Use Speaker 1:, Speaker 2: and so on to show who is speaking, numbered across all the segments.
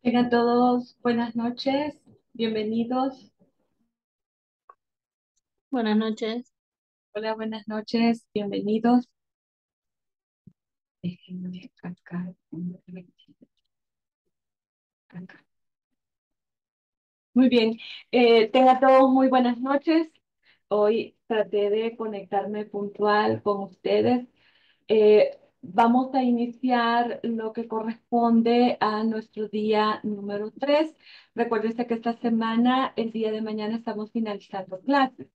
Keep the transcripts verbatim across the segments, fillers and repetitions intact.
Speaker 1: Tengan todos buenas noches, bienvenidos.
Speaker 2: Buenas noches.
Speaker 1: Hola, buenas noches, bienvenidos. Déjenme acá. acá. Muy bien, eh, tengan todos muy buenas noches. Hoy traté de conectarme puntual con ustedes. Eh, vamos a iniciar lo que corresponde a nuestro día número tres. Recuérdense que esta semana, el día de mañana, estamos finalizando clases.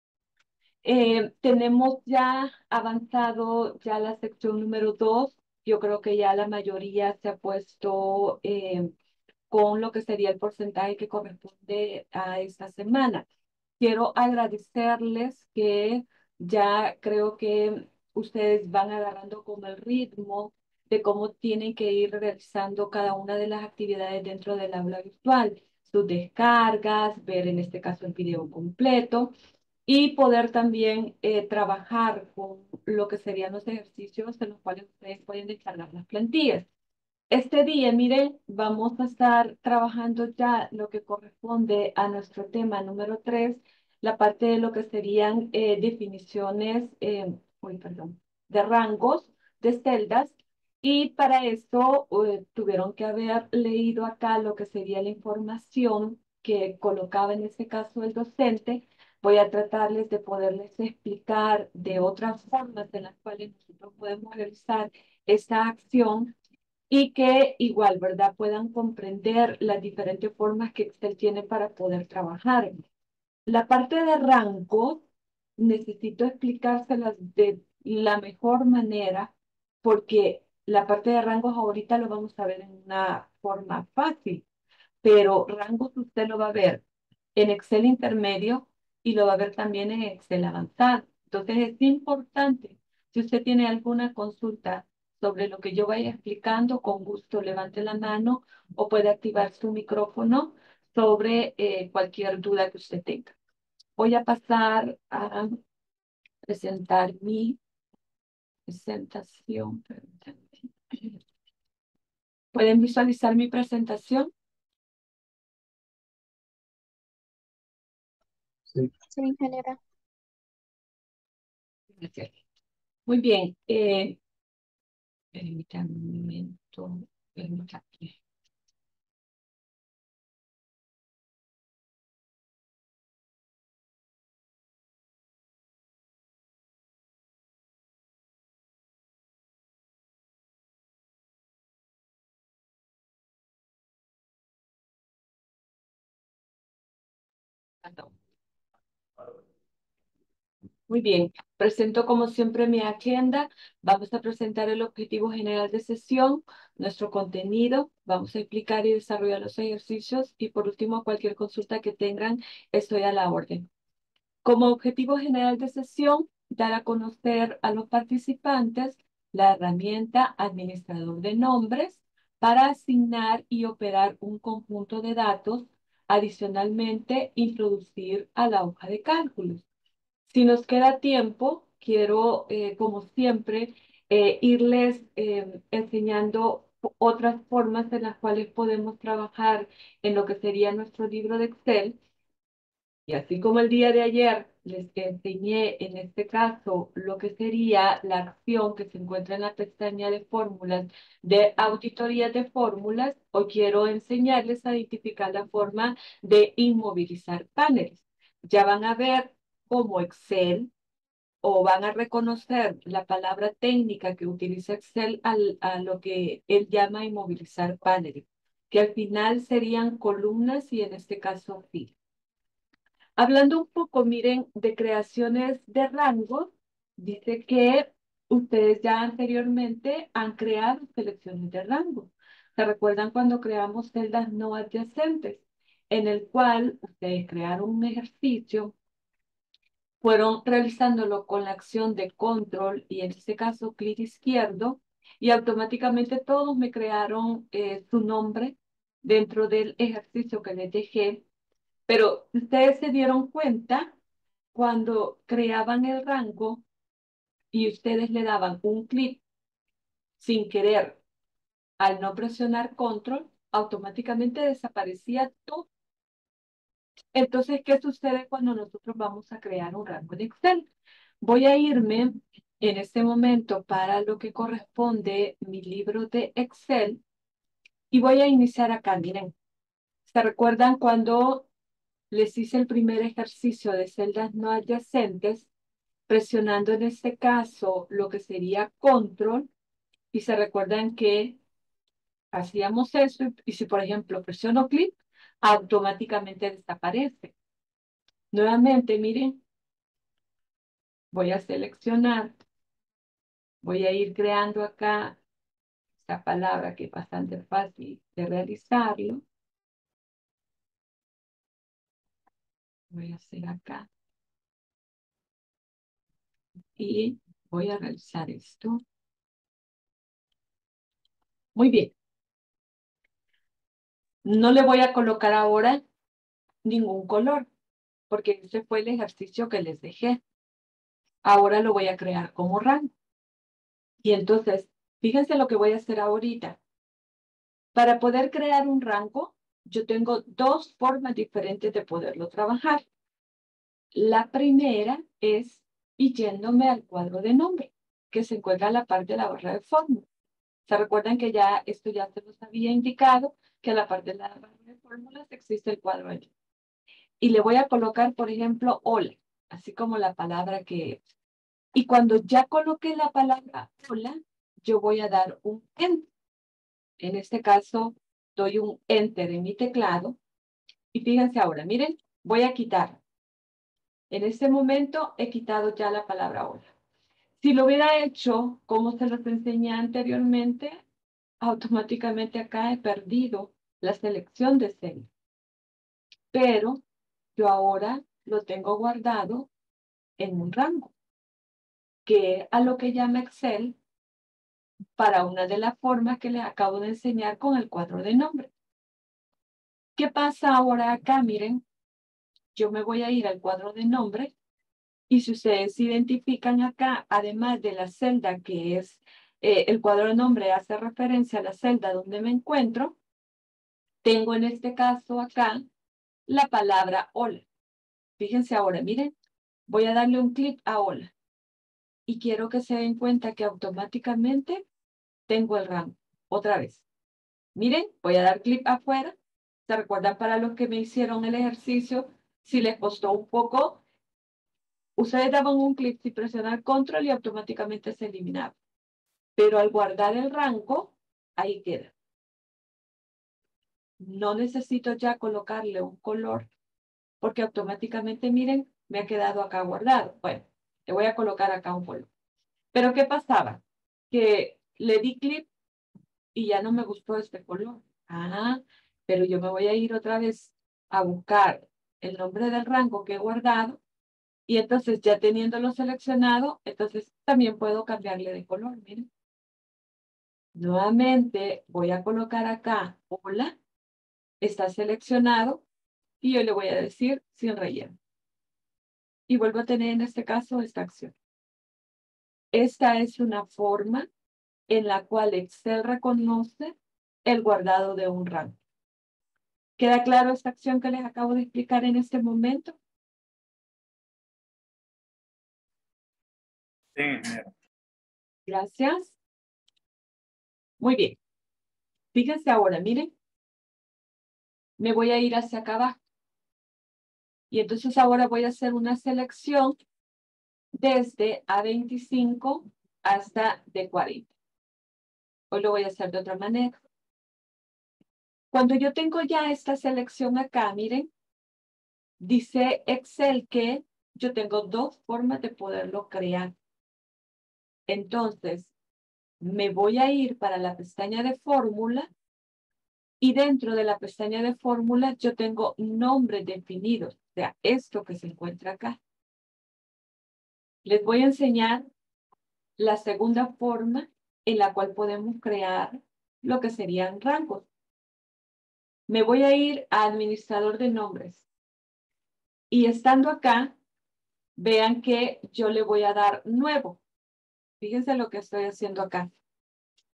Speaker 1: Eh, tenemos ya avanzado ya la sección número dos. Yo creo que ya la mayoría se ha puesto eh, con lo que sería el porcentaje que corresponde a esta semana. Quiero agradecerles que ya creo que ustedes van agarrando como el ritmo de cómo tienen que ir realizando cada una de las actividades dentro del aula virtual, sus descargas, ver en este caso el video completo y poder también eh, trabajar con lo que serían los ejercicios en los cuales ustedes pueden descargar las plantillas. Este día, miren, vamos a estar trabajando ya lo que corresponde a nuestro tema número tres, la parte de lo que serían eh, definiciones, eh, uy, perdón, de rangos de celdas. Y para eso eh, tuvieron que haber leído acá lo que sería la información que colocaba en este caso el docente. Voy a tratarles de poderles explicar de otras formas en las cuales nosotros podemos realizar esta acción y que igual, ¿verdad? Puedan comprender las diferentes formas que Excel tiene para poder trabajar. La parte de rangos, necesito explicárselas de la mejor manera porque la parte de rangos ahorita lo vamos a ver en una forma fácil, pero rangos usted lo va a ver en Excel intermedio y lo va a ver también en Excel avanzado. Entonces es importante, si usted tiene alguna consulta sobre lo que yo vaya explicando, con gusto levante la mano o puede activar su micrófono sobre eh, cualquier duda que usted tenga. Voy a pasar a presentar mi presentación. ¿Pueden visualizar mi presentación?
Speaker 3: Sí.
Speaker 2: Sí, ingeniera.
Speaker 1: Gracias. Muy bien. Eh, permítanme un momento. Permítanme. Perdón. Muy bien, presento como siempre mi agenda. Vamos a presentar el objetivo general de sesión, nuestro contenido, vamos a explicar y desarrollar los ejercicios y por último cualquier consulta que tengan, estoy a la orden. Como objetivo general de sesión, dar a conocer a los participantes la herramienta administrador de nombres para asignar y operar un conjunto de datos, adicionalmente introducir a la hoja de cálculos. Si nos queda tiempo, quiero, eh, como siempre, eh, irles eh, enseñando otras formas en las cuales podemos trabajar en lo que sería nuestro libro de Excel. Y así como el día de ayer les enseñé en este caso lo que sería la acción que se encuentra en la pestaña de fórmulas de auditoría de fórmulas, hoy quiero enseñarles a identificar la forma de inmovilizar paneles. Ya van a ver cómo Excel o van a reconocer la palabra técnica que utiliza Excel al, a lo que él llama inmovilizar paneles, que al final serían columnas y en este caso filas. Hablando un poco, miren, de creaciones de rangos, dice que ustedes ya anteriormente han creado selecciones de rango. ¿Se recuerdan cuando creamos celdas no adyacentes? En el cual ustedes crearon un ejercicio, fueron realizándolo con la acción de control y en este caso clic izquierdo y automáticamente todos me crearon eh, su nombre dentro del ejercicio que les dejé, pero ustedes se dieron cuenta cuando creaban el rango y ustedes le daban un clic sin querer al no presionar control, automáticamente desaparecía todo. Entonces, ¿qué sucede cuando nosotros vamos a crear un rango en Excel? Voy a irme en este momento para lo que corresponde mi libro de Excel y voy a iniciar acá. Miren, ¿se recuerdan cuando les hice el primer ejercicio de celdas no adyacentes, presionando en este caso lo que sería control? Y se recuerdan que hacíamos eso y, y si por ejemplo presiono clic, automáticamente desaparece. Nuevamente, miren, voy a seleccionar, voy a ir creando acá esta palabra que es bastante fácil de realizarlo. Voy a hacer acá y voy a realizar esto. Muy bien. No le voy a colocar ahora ningún color, porque ese fue el ejercicio que les dejé. Ahora lo voy a crear como rango. Y entonces, fíjense lo que voy a hacer ahorita. Para poder crear un rango, yo tengo dos formas diferentes de poderlo trabajar. La primera es yéndome al cuadro de nombre, que se encuentra a la parte de la barra de fórmula. ¿Se recuerdan que ya esto ya se los había indicado, que a la parte de la barra de fórmulas existe el cuadro de nombre? Y le voy a colocar, por ejemplo, hola, así como la palabra que es. Y cuando ya coloque la palabra hola, yo voy a dar un enter. En este caso, doy un enter en mi teclado. Y fíjense ahora, miren, voy a quitar. En este momento he quitado ya la palabra hola. Si lo hubiera hecho como se los enseñé anteriormente, automáticamente acá he perdido la selección de celda. Pero yo ahora lo tengo guardado en un rango, que es a lo que llama Excel para una de las formas que les acabo de enseñar con el cuadro de nombre. ¿Qué pasa ahora acá? Miren, yo me voy a ir al cuadro de nombre y si ustedes identifican acá, además de la celda que es eh, el cuadro de nombre hace referencia a la celda donde me encuentro, tengo en este caso acá la palabra hola. Fíjense ahora, miren, voy a darle un clic a hola y quiero que se den cuenta que automáticamente tengo el rango. Otra vez. Miren, voy a dar clic afuera. ¿Se recuerdan para los que me hicieron el ejercicio? Si les costó un poco, ustedes daban un clic sin presionar control y automáticamente se eliminaba. Pero al guardar el rango, ahí queda. No necesito ya colocarle un color porque automáticamente, miren, me ha quedado acá guardado. Bueno, le voy a colocar acá un color. Pero ¿qué pasaba? Que le di clic y ya no me gustó este color. Ah, pero yo me voy a ir otra vez a buscar el nombre del rango que he guardado y entonces ya teniéndolo seleccionado, entonces también puedo cambiarle de color, miren. Nuevamente voy a colocar acá, hola, está seleccionado y yo le voy a decir sin relleno. Y vuelvo a tener en este caso esta acción. Esta es una forma en la cual Excel reconoce el guardado de un rango. ¿Queda claro esta acción que les acabo de explicar en este momento?
Speaker 3: Sí.
Speaker 1: Gracias. Muy bien. Fíjense ahora, miren. Me voy a ir hacia acá abajo. Y entonces ahora voy a hacer una selección desde A veinticinco hasta D cuarenta. Hoy lo voy a hacer de otra manera. Cuando yo tengo ya esta selección acá, miren, dice Excel que yo tengo dos formas de poderlo crear. Entonces, me voy a ir para la pestaña de fórmula y dentro de la pestaña de fórmula yo tengo nombres definidos, o sea, esto que se encuentra acá. Les voy a enseñar la segunda forma en la cual podemos crear lo que serían rangos. Me voy a ir a administrador de nombres y estando acá, vean que yo le voy a dar nuevo. Fíjense lo que estoy haciendo acá.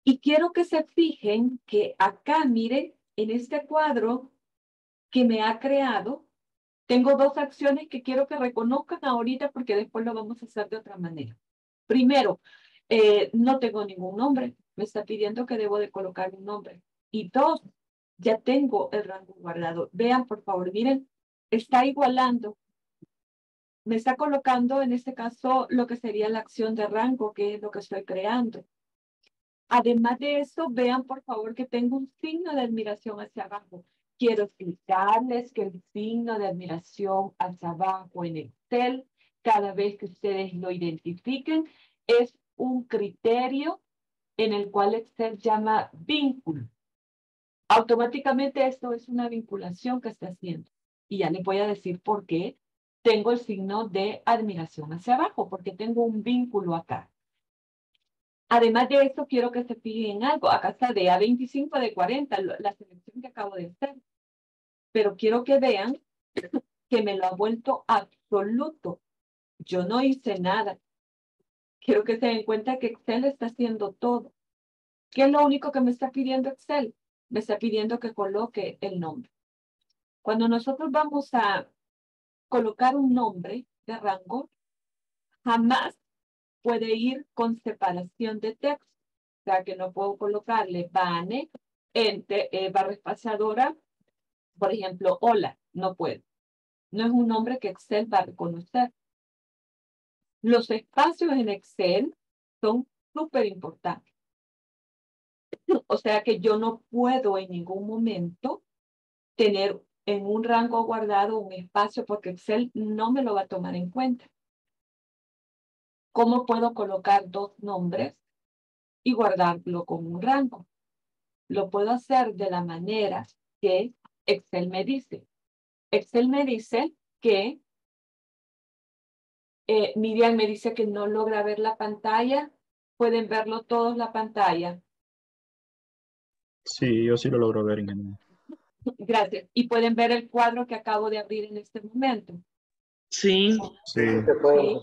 Speaker 1: Y quiero que se fijen que acá, miren, en este cuadro que me ha creado, tengo dos acciones que quiero que reconozcan ahorita porque después lo vamos a hacer de otra manera. Primero, eh, no tengo ningún nombre. Me está pidiendo que debo de colocar un nombre. Y dos, ya tengo el rango guardado. Vean, por favor, miren, está igualando. Me está colocando en este caso lo que sería la acción de rango, que es lo que estoy creando. Además de eso, vean por favor que tengo un signo de admiración hacia abajo. Quiero explicarles que el signo de admiración hacia abajo en Excel, cada vez que ustedes lo identifiquen, es un criterio en el cual Excel llama vínculo. Automáticamente esto es una vinculación que está haciendo. Y ya les voy a decir por qué tengo el signo de admiración hacia abajo, porque tengo un vínculo acá. Además de eso, quiero que se fijen en algo. Acá está de A veinticinco de cuarenta, la selección que acabo de hacer. Pero quiero que vean que me lo ha vuelto absoluto. Yo no hice nada. Quiero que se den cuenta que Excel está haciendo todo. ¿Qué es lo único que me está pidiendo Excel? Me está pidiendo que coloque el nombre. Cuando nosotros vamos a colocar un nombre de rango, jamás puede ir con separación de texto. O sea, que no puedo colocarle Vane, ente, eh, barra espaciadora, por ejemplo, hola, no puedo. No es un nombre que Excel va a reconocer. Los espacios en Excel son súper importantes. O sea que yo no puedo en ningún momento tener en un rango guardado un espacio porque Excel no me lo va a tomar en cuenta. ¿Cómo puedo colocar dos nombres y guardarlo con un rango? Lo puedo hacer de la manera que Excel me dice. Excel me dice que eh, Miriam me dice que no logra ver la pantalla. ¿Pueden verlo todos la pantalla?
Speaker 3: Sí, yo sí lo logro ver, ingeniero.
Speaker 1: Gracias. ¿Y pueden ver el cuadro que acabo de abrir en este momento?
Speaker 2: Sí.
Speaker 3: Sí.
Speaker 1: Sí.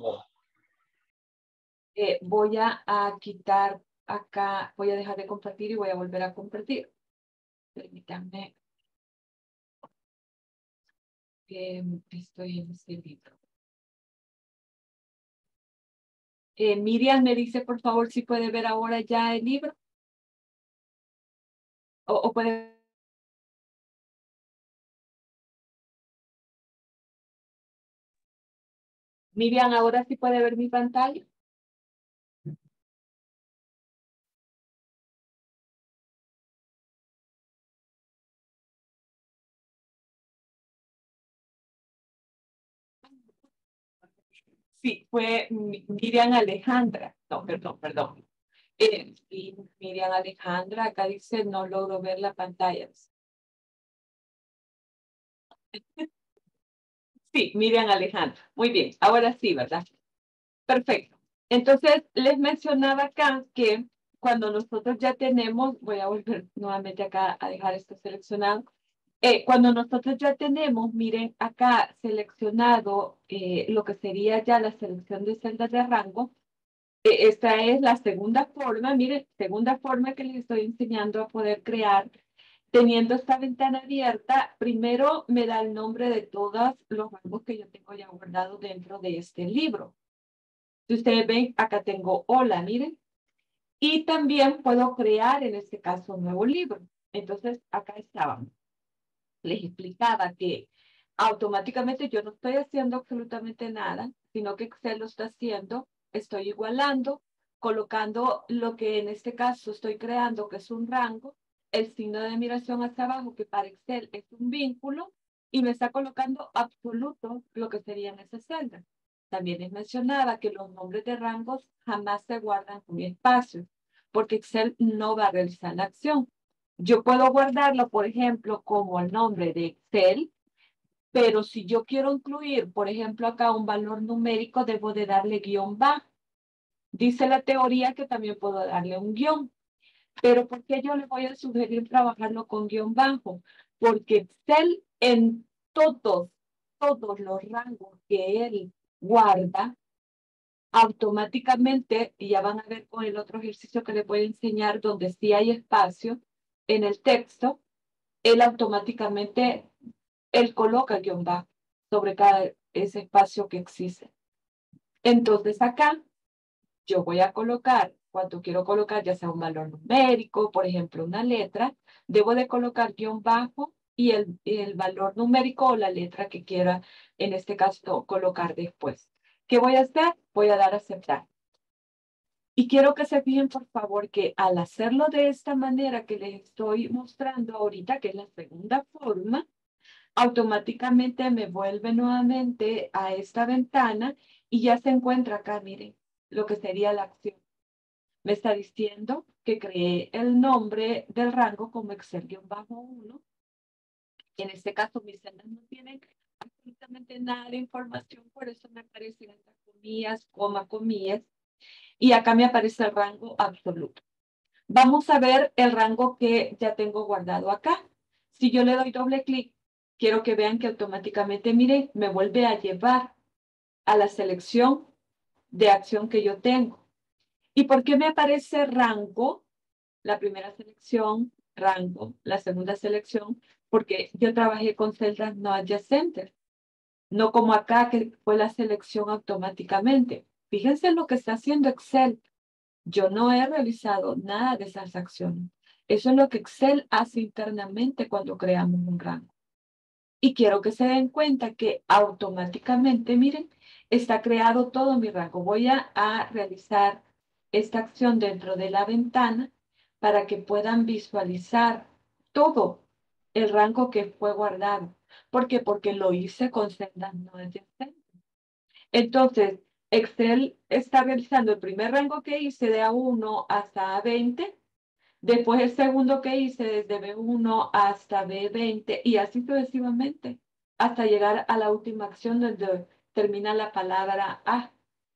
Speaker 1: Eh, voy a, a quitar acá, voy a dejar de compartir y voy a volver a compartir. Permítanme. Eh, estoy en este libro. Eh, Miriam me dice, por favor, si puede ver ahora ya el libro. O, o puede... Miriam, ahora sí puede ver mi pantalla. Sí, fue Mi- Miriam Alejandra. No, perdón, perdón. Eh, y Miriam Alejandra, acá dice, no logro ver la pantalla. Sí, Miriam Alejandra. Muy bien, ahora sí, ¿verdad? Perfecto. Entonces, les mencionaba acá que cuando nosotros ya tenemos, voy a volver nuevamente acá a dejar esto seleccionado. Eh, cuando nosotros ya tenemos, miren acá seleccionado eh, lo que sería ya la selección de celdas de rango. Eh, esta es la segunda forma, miren, segunda forma que les estoy enseñando a poder crear. Teniendo esta ventana abierta, primero me da el nombre de todos los rangos que yo tengo ya guardados dentro de este libro. Si ustedes ven, acá tengo hola, miren. Y también puedo crear, en este caso, un nuevo libro. Entonces, acá estaban. Les explicaba que automáticamente yo no estoy haciendo absolutamente nada, sino que Excel lo está haciendo. Estoy igualando, colocando lo que en este caso estoy creando, que es un rango, el signo de admiración hacia abajo, que para Excel es un vínculo, y me está colocando absoluto lo que sería en esa celda. También les mencionaba que los nombres de rangos jamás se guardan con espacio, porque Excel no va a realizar la acción. Yo puedo guardarlo, por ejemplo, como el nombre de Excel, pero si yo quiero incluir, por ejemplo, acá un valor numérico, debo de darle guión bajo. Dice la teoría que también puedo darle un guión. Pero ¿por qué yo le voy a sugerir trabajarlo con guión bajo? Porque Excel en todos, todos los rangos que él guarda, automáticamente, y ya van a ver con el otro ejercicio que les voy a enseñar, donde sí hay espacio en el texto, él automáticamente, él coloca guión bajo sobre cada ese espacio que existe. Entonces acá yo voy a colocar, cuando quiero colocar ya sea un valor numérico, por ejemplo, una letra, debo de colocar guión bajo y el, el valor numérico o la letra que quiera, en este caso, colocar después. ¿Qué voy a hacer? Voy a dar a aceptar. Y quiero que se fijen, por favor, que al hacerlo de esta manera que les estoy mostrando ahorita, que es la segunda forma, automáticamente me vuelve nuevamente a esta ventana y ya se encuentra acá, miren, lo que sería la acción. Me está diciendo que creé el nombre del rango como Excel-uno. En este caso, mis celdas no tienen absolutamente nada de información, por eso me aparecen estas comillas, coma, comillas, y acá me aparece el rango absoluto. Vamos a ver el rango que ya tengo guardado acá. Si yo le doy doble clic, quiero que vean que automáticamente, mire, me vuelve a llevar a la selección de acción que yo tengo. ¿Y por qué me aparece rango? La primera selección, rango, la segunda selección, porque yo trabajé con celdas no adyacentes, no como acá que fue la selección automáticamente. Fíjense lo que está haciendo Excel. Yo no he realizado nada de esas acciones. Eso es lo que Excel hace internamente cuando creamos un rango. Y quiero que se den cuenta que automáticamente, miren, está creado todo mi rango. Voy a, a realizar esta acción dentro de la ventana para que puedan visualizar todo el rango que fue guardado. ¿Por qué? Porque lo hice con celdas no adyacentes. Entonces, Excel está realizando el primer rango que hice de A uno hasta A veinte, después el segundo que hice desde B uno hasta B veinte y así sucesivamente, hasta llegar a la última acción donde termina la palabra A.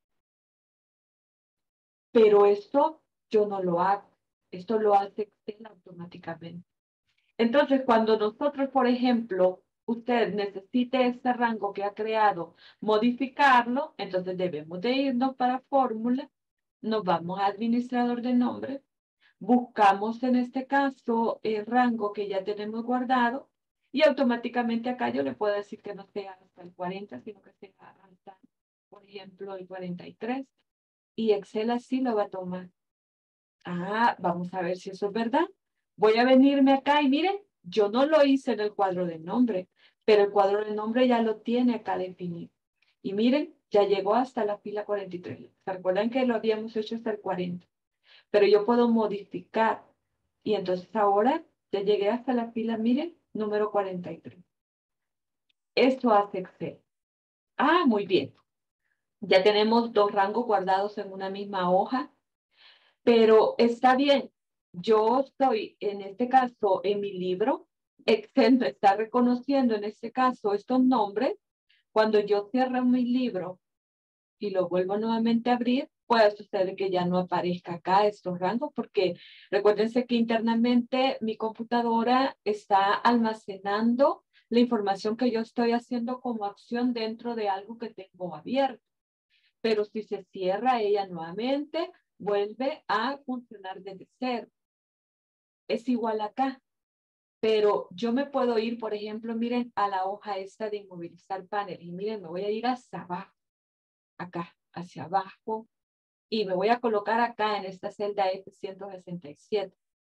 Speaker 1: Pero esto yo no lo hago, esto lo hace Excel automáticamente. Entonces, cuando nosotros, por ejemplo, usted necesite este rango que ha creado, modificarlo, entonces debemos de irnos para fórmula, nos vamos a administrador de nombre, buscamos en este caso el rango que ya tenemos guardado y automáticamente acá yo le puedo decir que no sea hasta el cuarenta, sino que sea hasta, por ejemplo, el cuarenta y tres. Y Excel así lo va a tomar. Ah, vamos a ver si eso es verdad. Voy a venirme acá y miren, yo no lo hice en el cuadro de nombre, pero el cuadro de nombre ya lo tiene acá definido. Y miren, ya llegó hasta la fila cuarenta y tres. ¿Se acuerdan que lo habíamos hecho hasta el cuarenta? Pero yo puedo modificar. Y entonces ahora ya llegué hasta la fila, miren, número cuarenta y tres. Esto hace Excel. Ah, muy bien. Ya tenemos dos rangos guardados en una misma hoja. Pero está bien, yo estoy en este caso en mi libro, Excel me está reconociendo en este caso estos nombres. Cuando yo cierro mi libro y lo vuelvo nuevamente a abrir, puede suceder que ya no aparezca acá estos rangos, porque recuérdense que internamente mi computadora está almacenando la información que yo estoy haciendo como acción dentro de algo que tengo abierto. Pero si se cierra ella nuevamente, vuelve a funcionar desde cero. Es igual acá, pero yo me puedo ir, por ejemplo, miren, a la hoja esta de inmovilizar panel y miren, me voy a ir hasta abajo, acá, hacia abajo, y me voy a colocar acá en esta celda F ciento sesenta y siete.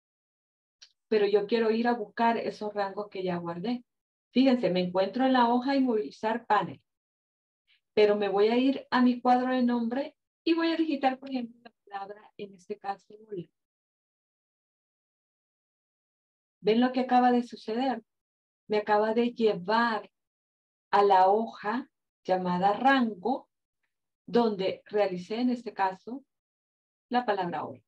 Speaker 1: Pero yo quiero ir a buscar esos rangos que ya guardé. Fíjense, me encuentro en la hoja inmovilizar panel, pero me voy a ir a mi cuadro de nombre y voy a digitar, por ejemplo, la palabra, en este caso, bola. ¿Ven lo que acaba de suceder? Me acaba de llevar a la hoja llamada rango, donde realicé en este caso la palabra hoy.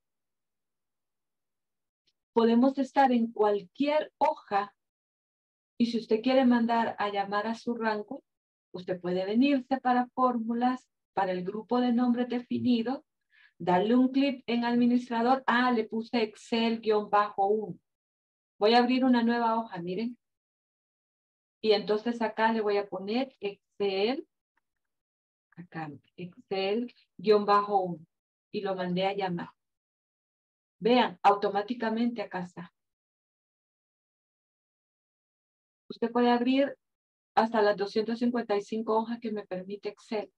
Speaker 1: Podemos estar en cualquier hoja y si usted quiere mandar a llamar a su rango, usted puede venirse para fórmulas, para el grupo de nombres definidos, darle un clic en administrador. Ah, le puse Excel-uno. Voy a abrir una nueva hoja, miren. Y entonces acá le voy a poner Excel acá, Excel, guión bajo uno, y lo mandé a llamar. Vean, automáticamente acá está. Usted puede abrir hasta las doscientas cincuenta y cinco hojas que me permite Excel.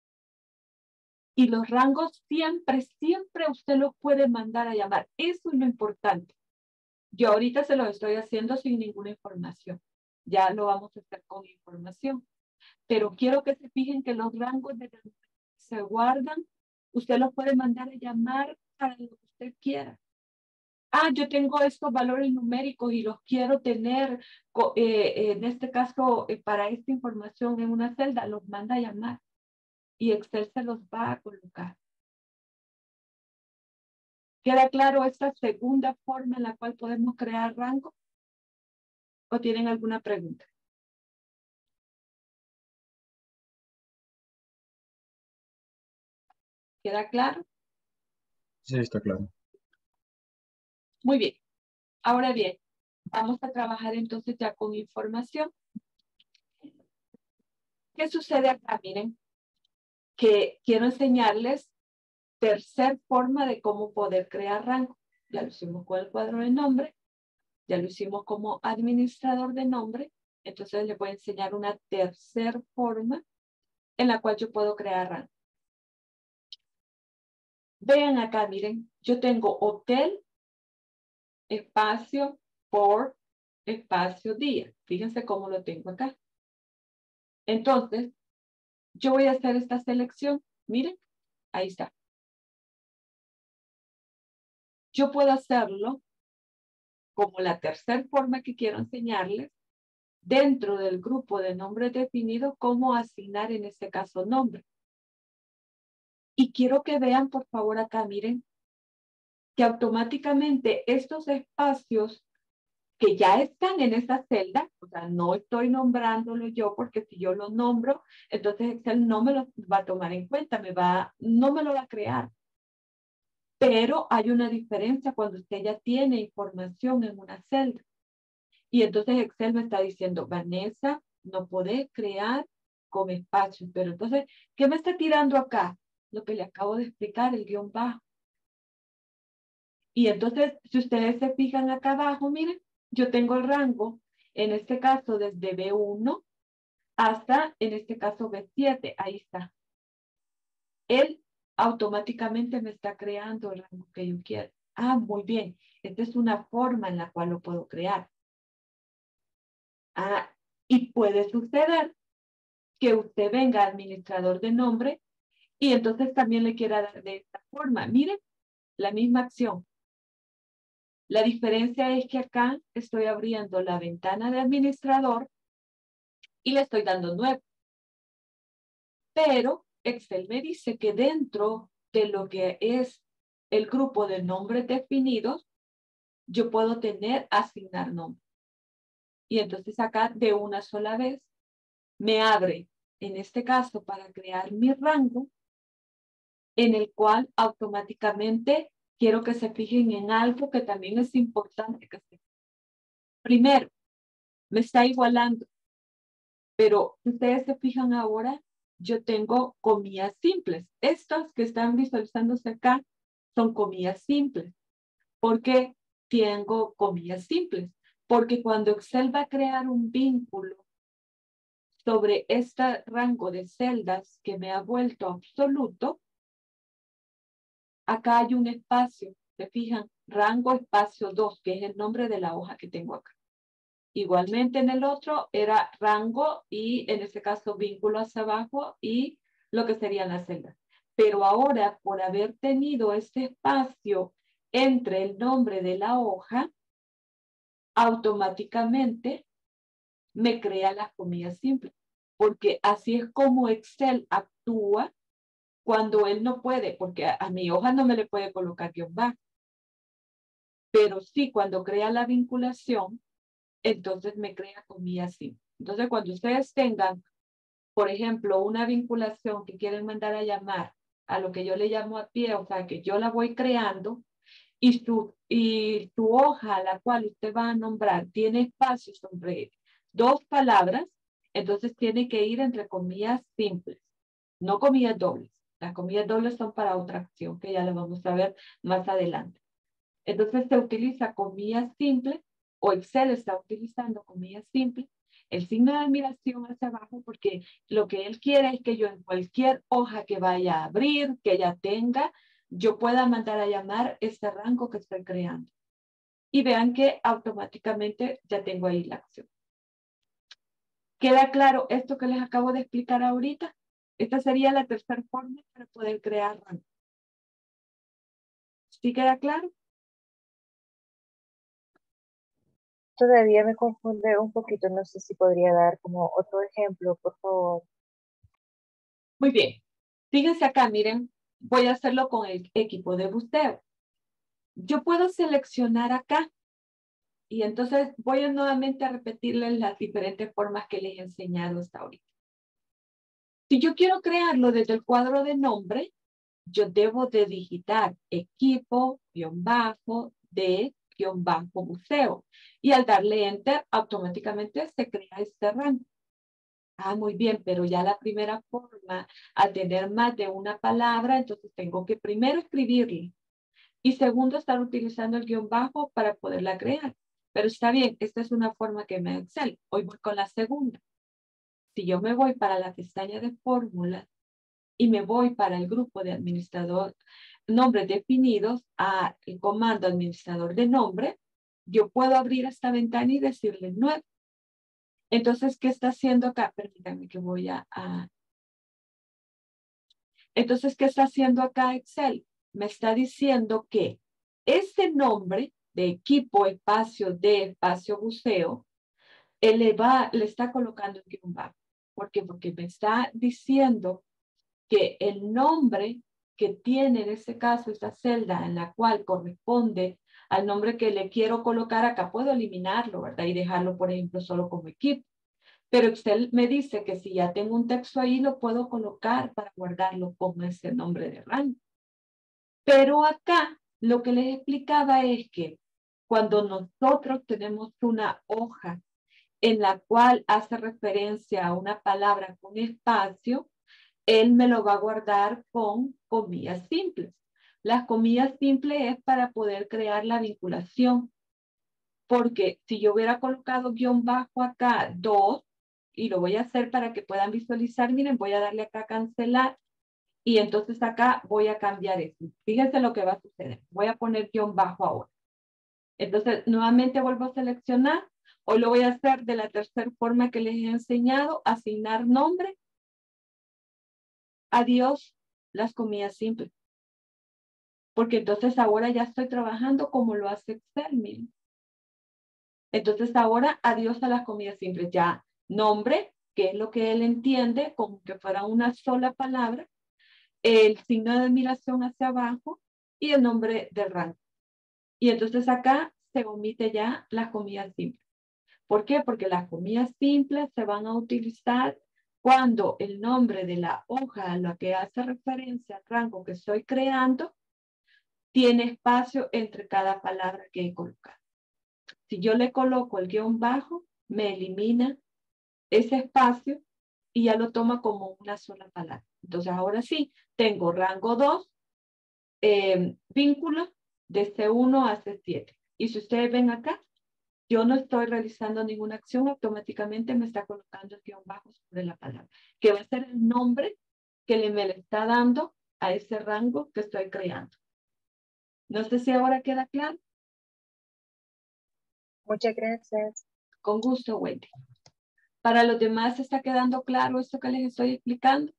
Speaker 1: Y los rangos siempre, siempre usted los puede mandar a llamar. Eso es lo importante. Yo ahorita se los estoy haciendo sin ninguna información. Ya lo vamos a hacer con información. Pero quiero que se fijen que los rangos de se guardan. Usted los puede mandar a llamar para lo que usted quiera. Ah, yo tengo estos valores numéricos y los quiero tener, eh, en este caso, eh, para esta información en una celda, los manda a llamar y Excel se los va a colocar. ¿Queda claro esta segunda forma en la cual podemos crear rango? ¿O tienen alguna pregunta? ¿Queda claro?
Speaker 3: Sí, está claro.
Speaker 1: Muy bien. Ahora bien, vamos a trabajar entonces ya con información. ¿Qué sucede acá? Miren, que quiero enseñarles tercer forma de cómo poder crear rango. Ya lo hicimos con el cuadro de nombre, ya lo hicimos como administrador de nombre, entonces les voy a enseñar una tercera forma en la cual yo puedo crear rango. Vean acá, miren, yo tengo hotel, espacio, por, espacio, día. Fíjense cómo lo tengo acá. Entonces, yo voy a hacer esta selección. Miren, ahí está. Yo puedo hacerlo como la tercera forma que quiero enseñarles, dentro del grupo de nombres definidos, cómo asignar en este caso nombre. Y quiero que vean, por favor, acá, miren, que automáticamente estos espacios que ya están en esa celda, o sea, no estoy nombrándolo yo, porque si yo lo nombro, entonces Excel no me lo va a tomar en cuenta, me va, no me lo va a crear. Pero hay una diferencia cuando usted ya tiene información en una celda. Y entonces Excel me está diciendo, Vanessa, no podés crear con espacios. Pero entonces, ¿qué me está tirando acá? Lo que le acabo de explicar, el guión bajo. Y entonces, si ustedes se fijan acá abajo, miren, yo tengo el rango, en este caso desde B uno hasta, en este caso, B siete. Ahí está. Él automáticamente me está creando el rango que yo quiero. Ah, muy bien. Esta es una forma en la cual lo puedo crear. Ah, y puede suceder que usted venga administrador de nombre y entonces también le quiera dar de esta forma. Miren, la misma acción. La diferencia es que acá estoy abriendo la ventana de administrador y le estoy dando nuevo. Pero Excel me dice que dentro de lo que es el grupo de nombres definidos, yo puedo tener asignar nombre. Y entonces acá de una sola vez me abre, en este caso, para crear mi rango, en el cual automáticamente quiero que se fijen en algo que también es importante que se. Primero, me está igualando, pero si ustedes se fijan ahora, yo tengo comillas simples. Estas que están visualizándose acá son comillas simples. ¿Por qué tengo comillas simples? Porque cuando Excel va a crear un vínculo sobre este rango de celdas que me ha vuelto absoluto, acá hay un espacio, se fijan, rango espacio dos, que es el nombre de la hoja que tengo acá. Igualmente en el otro era rango y en este caso vínculo hacia abajo y lo que serían las celdas. Pero ahora, por haber tenido este espacio entre el nombre de la hoja, automáticamente me crea las comillas simples. Porque así es como Excel actúa cuando él no puede, porque a, a mi hoja no me le puede colocar guión bajo. Pero sí, cuando crea la vinculación, entonces me crea comillas simples. Entonces, cuando ustedes tengan, por ejemplo, una vinculación que quieren mandar a llamar a lo que yo le llamo a pie, o sea, que yo la voy creando, y su, y tu hoja a la cual usted va a nombrar tiene espacio sobre dos palabras, entonces tiene que ir entre comillas simples. no comillas dobles. Las comillas dobles son para otra acción que ya la vamos a ver más adelante. Entonces se utiliza comillas simples o Excel está utilizando comillas simples, el signo de admiración hacia abajo porque lo que él quiere es que yo en cualquier hoja que vaya a abrir, que ya tenga, yo pueda mandar a llamar este rango que estoy creando. Y vean que automáticamente ya tengo ahí la acción. ¿Queda claro esto que les acabo de explicar ahorita? Esta sería la tercera forma para poder crear rango. ¿Sí queda claro?
Speaker 4: Todavía me confunde un poquito, no sé si podría dar como otro ejemplo, por favor.
Speaker 1: Muy bien. Fíjense acá, miren, voy a hacerlo con el equipo de buceo. Yo puedo seleccionar acá y entonces voy a nuevamente a repetirles las diferentes formas que les he enseñado hasta ahorita. Si yo quiero crearlo desde el cuadro de nombre, yo debo de digitar equipo, guión bajo, de, guión bajo, buceo. Y al darle enter, automáticamente se crea este rango. Ah, muy bien, pero ya la primera forma, al tener más de una palabra, entonces tengo que primero escribirle. Y segundo, estar utilizando el guión bajo para poderla crear. Pero está bien, esta es una forma que me da Excel. Hoy voy con la segunda. Si yo me voy para la pestaña de fórmulas y me voy para el grupo de administrador, nombres definidos, a el comando administrador de nombre, yo puedo abrir esta ventana y decirle nueve. Entonces, ¿qué está haciendo acá? Permítanme que voy a, a... Entonces, ¿qué está haciendo acá Excel? Me está diciendo que ese nombre de equipo, espacio de espacio buceo, él le, va, le está colocando en guión bajo. ¿Por qué? Porque me está diciendo que el nombre que tiene en este caso esta celda en la cual corresponde al nombre que le quiero colocar acá, puedo eliminarlo, ¿verdad? Y dejarlo, por ejemplo, solo como equipo. Pero usted me dice que si ya tengo un texto ahí, lo puedo colocar para guardarlo como ese nombre de rango. Pero acá lo que les explicaba es que cuando nosotros tenemos una hoja en la cual hace referencia a una palabra con espacio, él me lo va a guardar con comillas simples. Las comillas simples es para poder crear la vinculación. Porque si yo hubiera colocado guión bajo acá, dos, y lo voy a hacer para que puedan visualizar, miren, voy a darle acá a cancelar, y entonces acá voy a cambiar eso. Fíjense lo que va a suceder. Voy a poner guión bajo ahora. Entonces, nuevamente vuelvo a seleccionar. Hoy lo voy a hacer de la tercera forma que les he enseñado, asignar nombre. Adiós, las comillas simples. Porque entonces ahora ya estoy trabajando como lo hace Excel, miren. Entonces ahora, adiós a las comillas simples. Ya nombre, que es lo que él entiende, como que fuera una sola palabra, el signo de admiración hacia abajo y el nombre del rango. Y entonces acá se omite ya las comillas simples. ¿Por qué? Porque las comillas simples se van a utilizar cuando el nombre de la hoja a la que hace referencia al rango que estoy creando tiene espacio entre cada palabra que he colocado. Si yo le coloco el guión bajo, me elimina ese espacio y ya lo toma como una sola palabra. Entonces ahora sí, tengo rango dos, eh, vínculo de C uno a C siete. Y si ustedes ven acá, yo no estoy realizando ninguna acción, automáticamente me está colocando el guión bajo sobre la palabra, que va a ser el nombre que le me le está dando a ese rango que estoy creando. No sé si ahora queda claro.
Speaker 4: Muchas gracias.
Speaker 1: Con gusto, Wendy. Para los demás, ¿está quedando claro esto que les estoy explicando?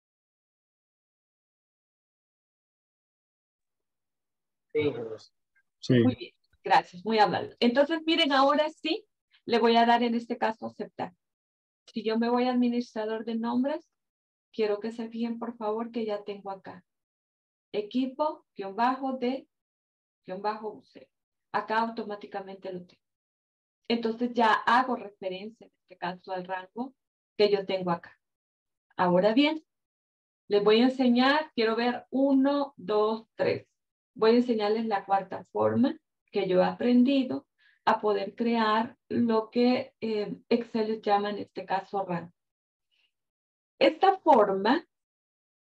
Speaker 3: Sí,
Speaker 1: Muy bien, gracias, muy amable. Entonces, miren, ahora sí, le voy a dar en este caso aceptar. Si yo me voy a administrador de nombres, quiero que se fijen, por favor, que ya tengo acá. Equipo, guión bajo de, guión bajo buceo. Acá automáticamente lo tengo. Entonces ya hago referencia, en este caso, al rango que yo tengo acá. Ahora bien, les voy a enseñar, quiero ver uno, dos, tres. Voy a enseñarles la cuarta forma que yo he aprendido a poder crear lo que eh, Excel llama en este caso rango. Esta forma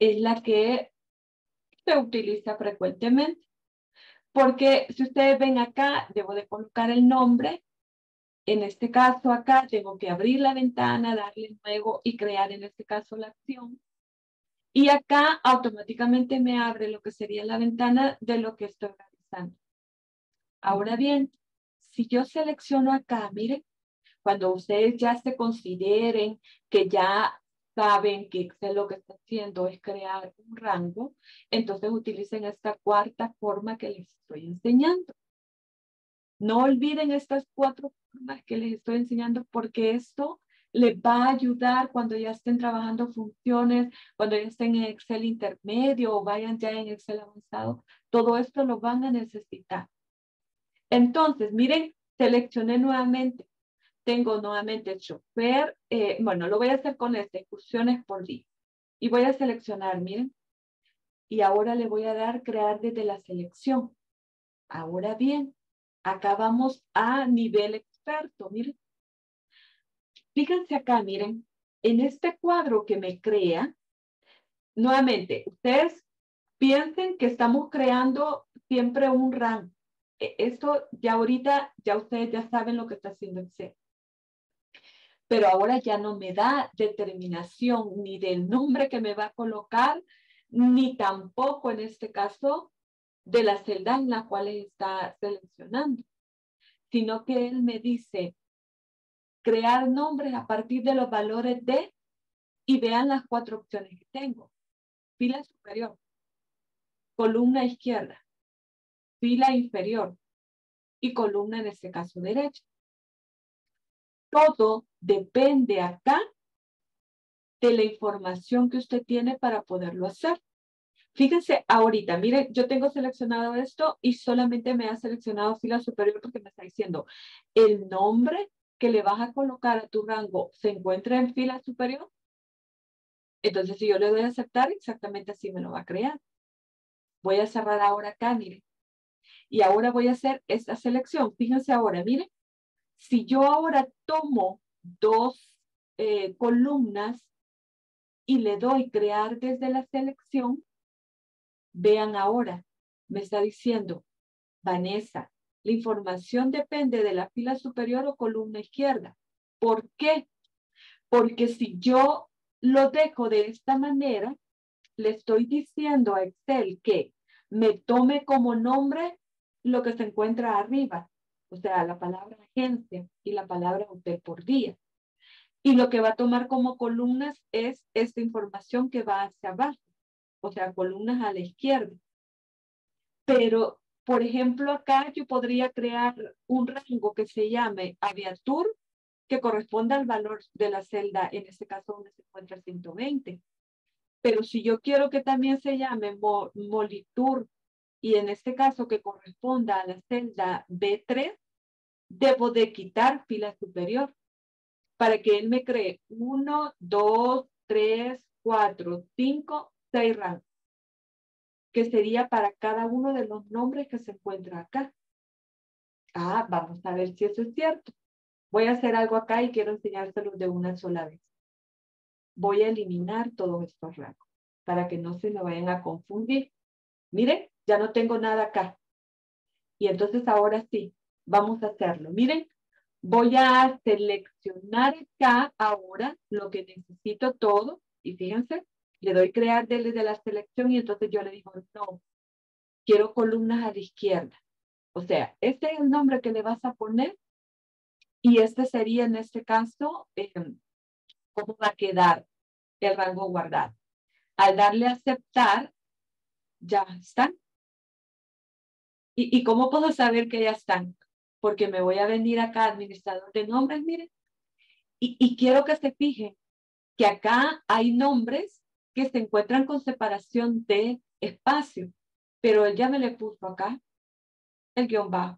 Speaker 1: es la que se utiliza frecuentemente. Porque si ustedes ven acá, debo de colocar el nombre. En este caso acá tengo que abrir la ventana, darle luego y crear en este caso la acción. Y acá automáticamente me abre lo que sería la ventana de lo que estoy realizando. Ahora bien, si yo selecciono acá, miren, cuando ustedes ya se consideren que ya saben que Excel lo que está haciendo es crear un rango, entonces utilicen esta cuarta forma que les estoy enseñando. No olviden estas cuatro formas que les estoy enseñando porque esto les va a ayudar cuando ya estén trabajando funciones, cuando ya estén en Excel intermedio o vayan ya en Excel avanzado. Todo esto lo van a necesitar. Entonces, miren, seleccioné nuevamente. Tengo nuevamente el chofer. Eh, bueno, lo voy a hacer con este, excursiones por día. Y voy a seleccionar, miren. Y ahora le voy a dar crear desde la selección. Ahora bien, acá vamos a nivel experto, miren. Fíjense acá, miren. En este cuadro que me crea, nuevamente, ustedes piensen que estamos creando siempre un rango. E- Esto ya ahorita, ya ustedes ya saben lo que está haciendo Excel. Pero ahora ya no me da determinación ni del nombre que me va a colocar, ni tampoco en este caso de la celda en la cual está seleccionando, sino que él me dice crear nombres a partir de los valores de, y vean las cuatro opciones que tengo. Fila superior, columna izquierda, fila inferior y columna en este caso derecha. Todo depende acá de la información que usted tiene para poderlo hacer. Fíjense ahorita, miren, yo tengo seleccionado esto y solamente me ha seleccionado fila superior porque me está diciendo el nombre que le vas a colocar a tu rango se encuentra en fila superior. Entonces, si yo le doy a aceptar, exactamente así me lo va a crear. Voy a cerrar ahora acá, miren. Y ahora voy a hacer esta selección. Fíjense ahora, miren. Si yo ahora tomo dos eh, columnas y le doy crear desde la selección, vean ahora, me está diciendo, Vanessa, la información depende de la fila superior o columna izquierda. ¿Por qué? Porque si yo lo dejo de esta manera, le estoy diciendo a Excel que me tome como nombre lo que se encuentra arriba, o sea, la palabra agencia y la palabra hotel por día. Y lo que va a tomar como columnas es esta información que va hacia abajo, o sea, columnas a la izquierda. Pero, por ejemplo, acá yo podría crear un rango que se llame Aviatur, que corresponda al valor de la celda, en este caso donde se encuentra ciento veinte. Pero si yo quiero que también se llame Mo Molitur, y en este caso que corresponda a la celda B tres, debo de quitar fila superior para que él me cree uno, dos, tres, cuatro, cinco, seis rangos, que sería para cada uno de los nombres que se encuentra acá. Ah, vamos a ver si eso es cierto. Voy a hacer algo acá y quiero enseñárselos de una sola vez. Voy a eliminar todos estos rangos para que no se me vayan a confundir. Miren, ya no tengo nada acá. Y entonces ahora sí, vamos a hacerlo. Miren, voy a seleccionar acá ahora lo que necesito todo. Y fíjense, le doy crear desde la selección y entonces yo le digo, no, quiero columnas a la izquierda. O sea, este es el nombre que le vas a poner y este sería en este caso, eh, cómo va a quedar el rango guardado. Al darle a aceptar, ya están. ¿Y, y cómo puedo saber que ya están? Porque me voy a venir acá, administrador de nombres, miren, y, y quiero que se fijen que acá hay nombres que se encuentran con separación de espacio, pero él ya me le puso acá el guión bajo.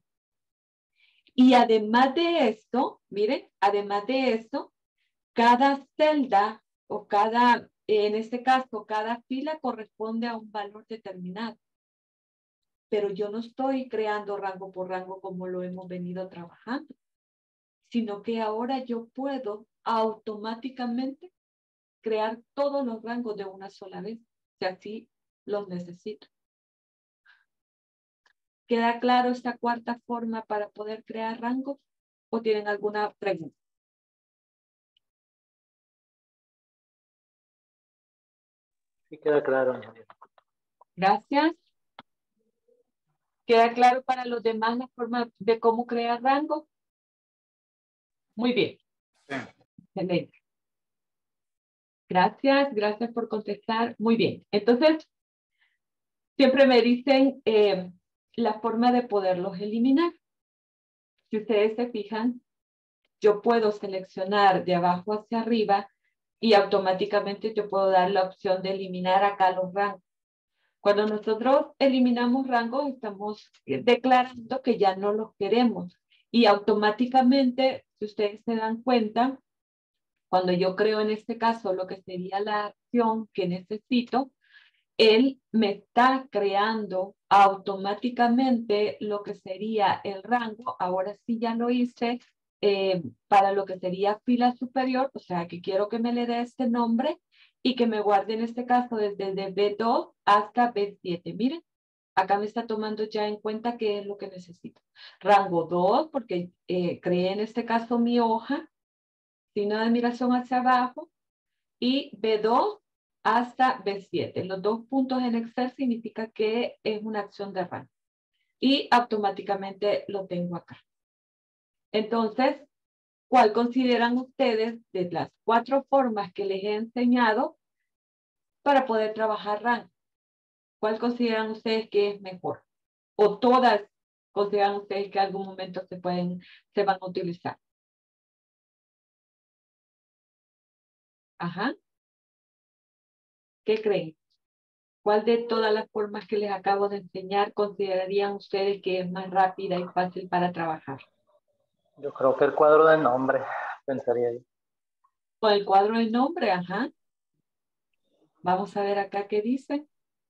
Speaker 1: Y además de esto, miren, además de esto, cada celda o cada, en este caso, cada fila corresponde a un valor determinado. Pero yo no estoy creando rango por rango como lo hemos venido trabajando, sino que ahora yo puedo automáticamente crear todos los rangos de una sola vez. si así los necesito. ¿Queda claro esta cuarta forma para poder crear rangos? ¿O tienen alguna pregunta?
Speaker 5: Sí queda claro.
Speaker 1: Gracias. ¿Queda claro para los demás la forma de cómo crear rangos? Muy bien.
Speaker 5: Sí.
Speaker 1: Excelente. Gracias, gracias por contestar. Muy bien. Entonces, siempre me dicen eh, la forma de poderlos eliminar. Si ustedes se fijan, yo puedo seleccionar de abajo hacia arriba y automáticamente yo puedo dar la opción de eliminar acá los rangos. Cuando nosotros eliminamos rangos, estamos declarando que ya no los queremos. Y automáticamente, si ustedes se dan cuenta, cuando yo creo en este caso lo que sería la acción que necesito, él me está creando automáticamente lo que sería el rango. Ahora sí ya lo hice eh, para lo que sería fila superior, o sea que quiero que me le dé este nombre y que me guarde en este caso desde B dos hasta B siete. Miren, acá me está tomando ya en cuenta qué es lo que necesito. Rango dos, porque eh, creé en este caso mi hoja, signo de admiración hacia abajo, y B dos hasta B siete. Los dos puntos en Excel significa que es una acción de rango. Y automáticamente lo tengo acá. Entonces, ¿cuál consideran ustedes de las cuatro formas que les he enseñado para poder trabajar rango? ¿Cuál consideran ustedes que es mejor? ¿O todas consideran ustedes que en algún momento se pueden, se van a utilizar? Ajá. ¿Qué creen? ¿Cuál de todas las formas que les acabo de enseñar considerarían ustedes que es más rápida y fácil para trabajar?
Speaker 5: Yo creo que el cuadro de nombre, pensaría yo.
Speaker 1: Con el cuadro de nombre, ajá. Vamos a ver acá qué dice.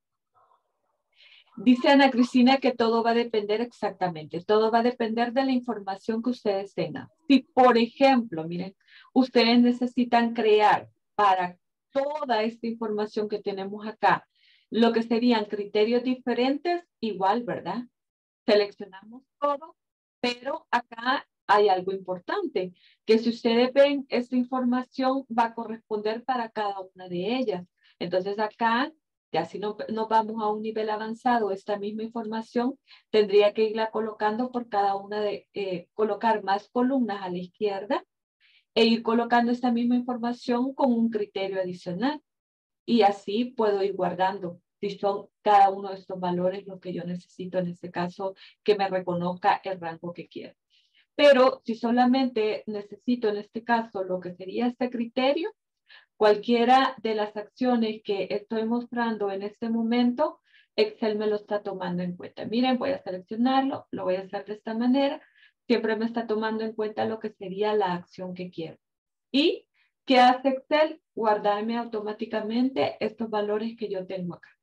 Speaker 1: Dice Ana Cristina que todo va a depender exactamente, todo va a depender de la información que ustedes tengan. Si, por ejemplo, miren, ustedes necesitan crear para toda esta información que tenemos acá, lo que serían criterios diferentes, igual, ¿verdad? Seleccionamos todo, pero acá hay algo importante, que si ustedes ven, esta información va a corresponder para cada una de ellas. Entonces acá, ya si no, no vamos a un nivel avanzado, esta misma información tendría que irla colocando por cada una de, eh, colocar más columnas a la izquierda e ir colocando esta misma información con un criterio adicional. Y así puedo ir guardando si son cada uno de estos valores lo que yo necesito en este caso que me reconozca el rango que quiero. Pero si solamente necesito en este caso lo que sería este criterio, cualquiera de las acciones que estoy mostrando en este momento, Excel me lo está tomando en cuenta. Miren, voy a seleccionarlo, lo voy a hacer de esta manera. Siempre me está tomando en cuenta lo que sería la acción que quiero. Y ¿qué hace Excel? Guardarme automáticamente estos valores que yo tengo acá.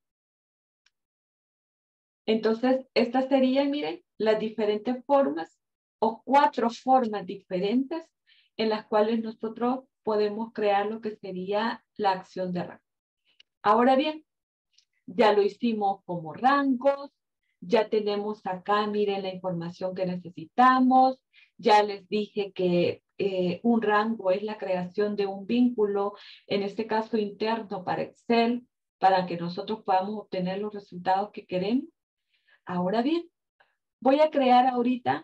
Speaker 1: Entonces, estas serían, miren, las diferentes formas o cuatro formas diferentes en las cuales nosotros podemos crear lo que sería la acción de rango. Ahora bien, ya lo hicimos como rangos, ya tenemos acá, miren la información que necesitamos, ya les dije que eh, un rango es la creación de un vínculo, en este caso interno para Excel, para que nosotros podamos obtener los resultados que queremos. Ahora bien, voy a crear ahorita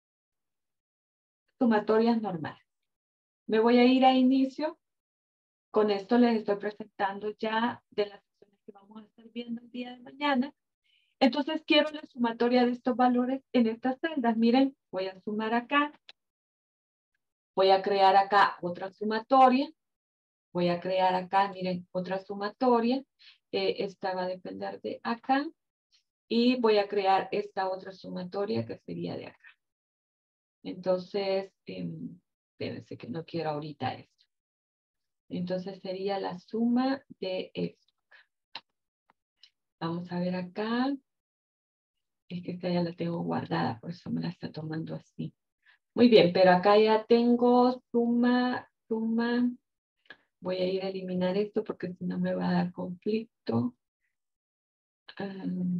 Speaker 1: sumatorias normales. Me voy a ir a inicio. Con esto les estoy presentando ya de las sesiones que vamos a estar viendo el día de mañana. Entonces quiero la sumatoria de estos valores en estas celdas. Miren, voy a sumar acá. Voy a crear acá otra sumatoria. Voy a crear acá, miren, otra sumatoria. Eh, esta va a depender de acá. Y voy a crear esta otra sumatoria que sería de acá. Entonces, eh, espérense que no quiero ahorita esto. Entonces sería la suma de esto. Vamos a ver acá. Es que esta ya la tengo guardada, por eso me la está tomando así. Muy bien, pero acá ya tengo suma, suma. Voy a ir a eliminar esto porque si no me va a dar conflicto. Um,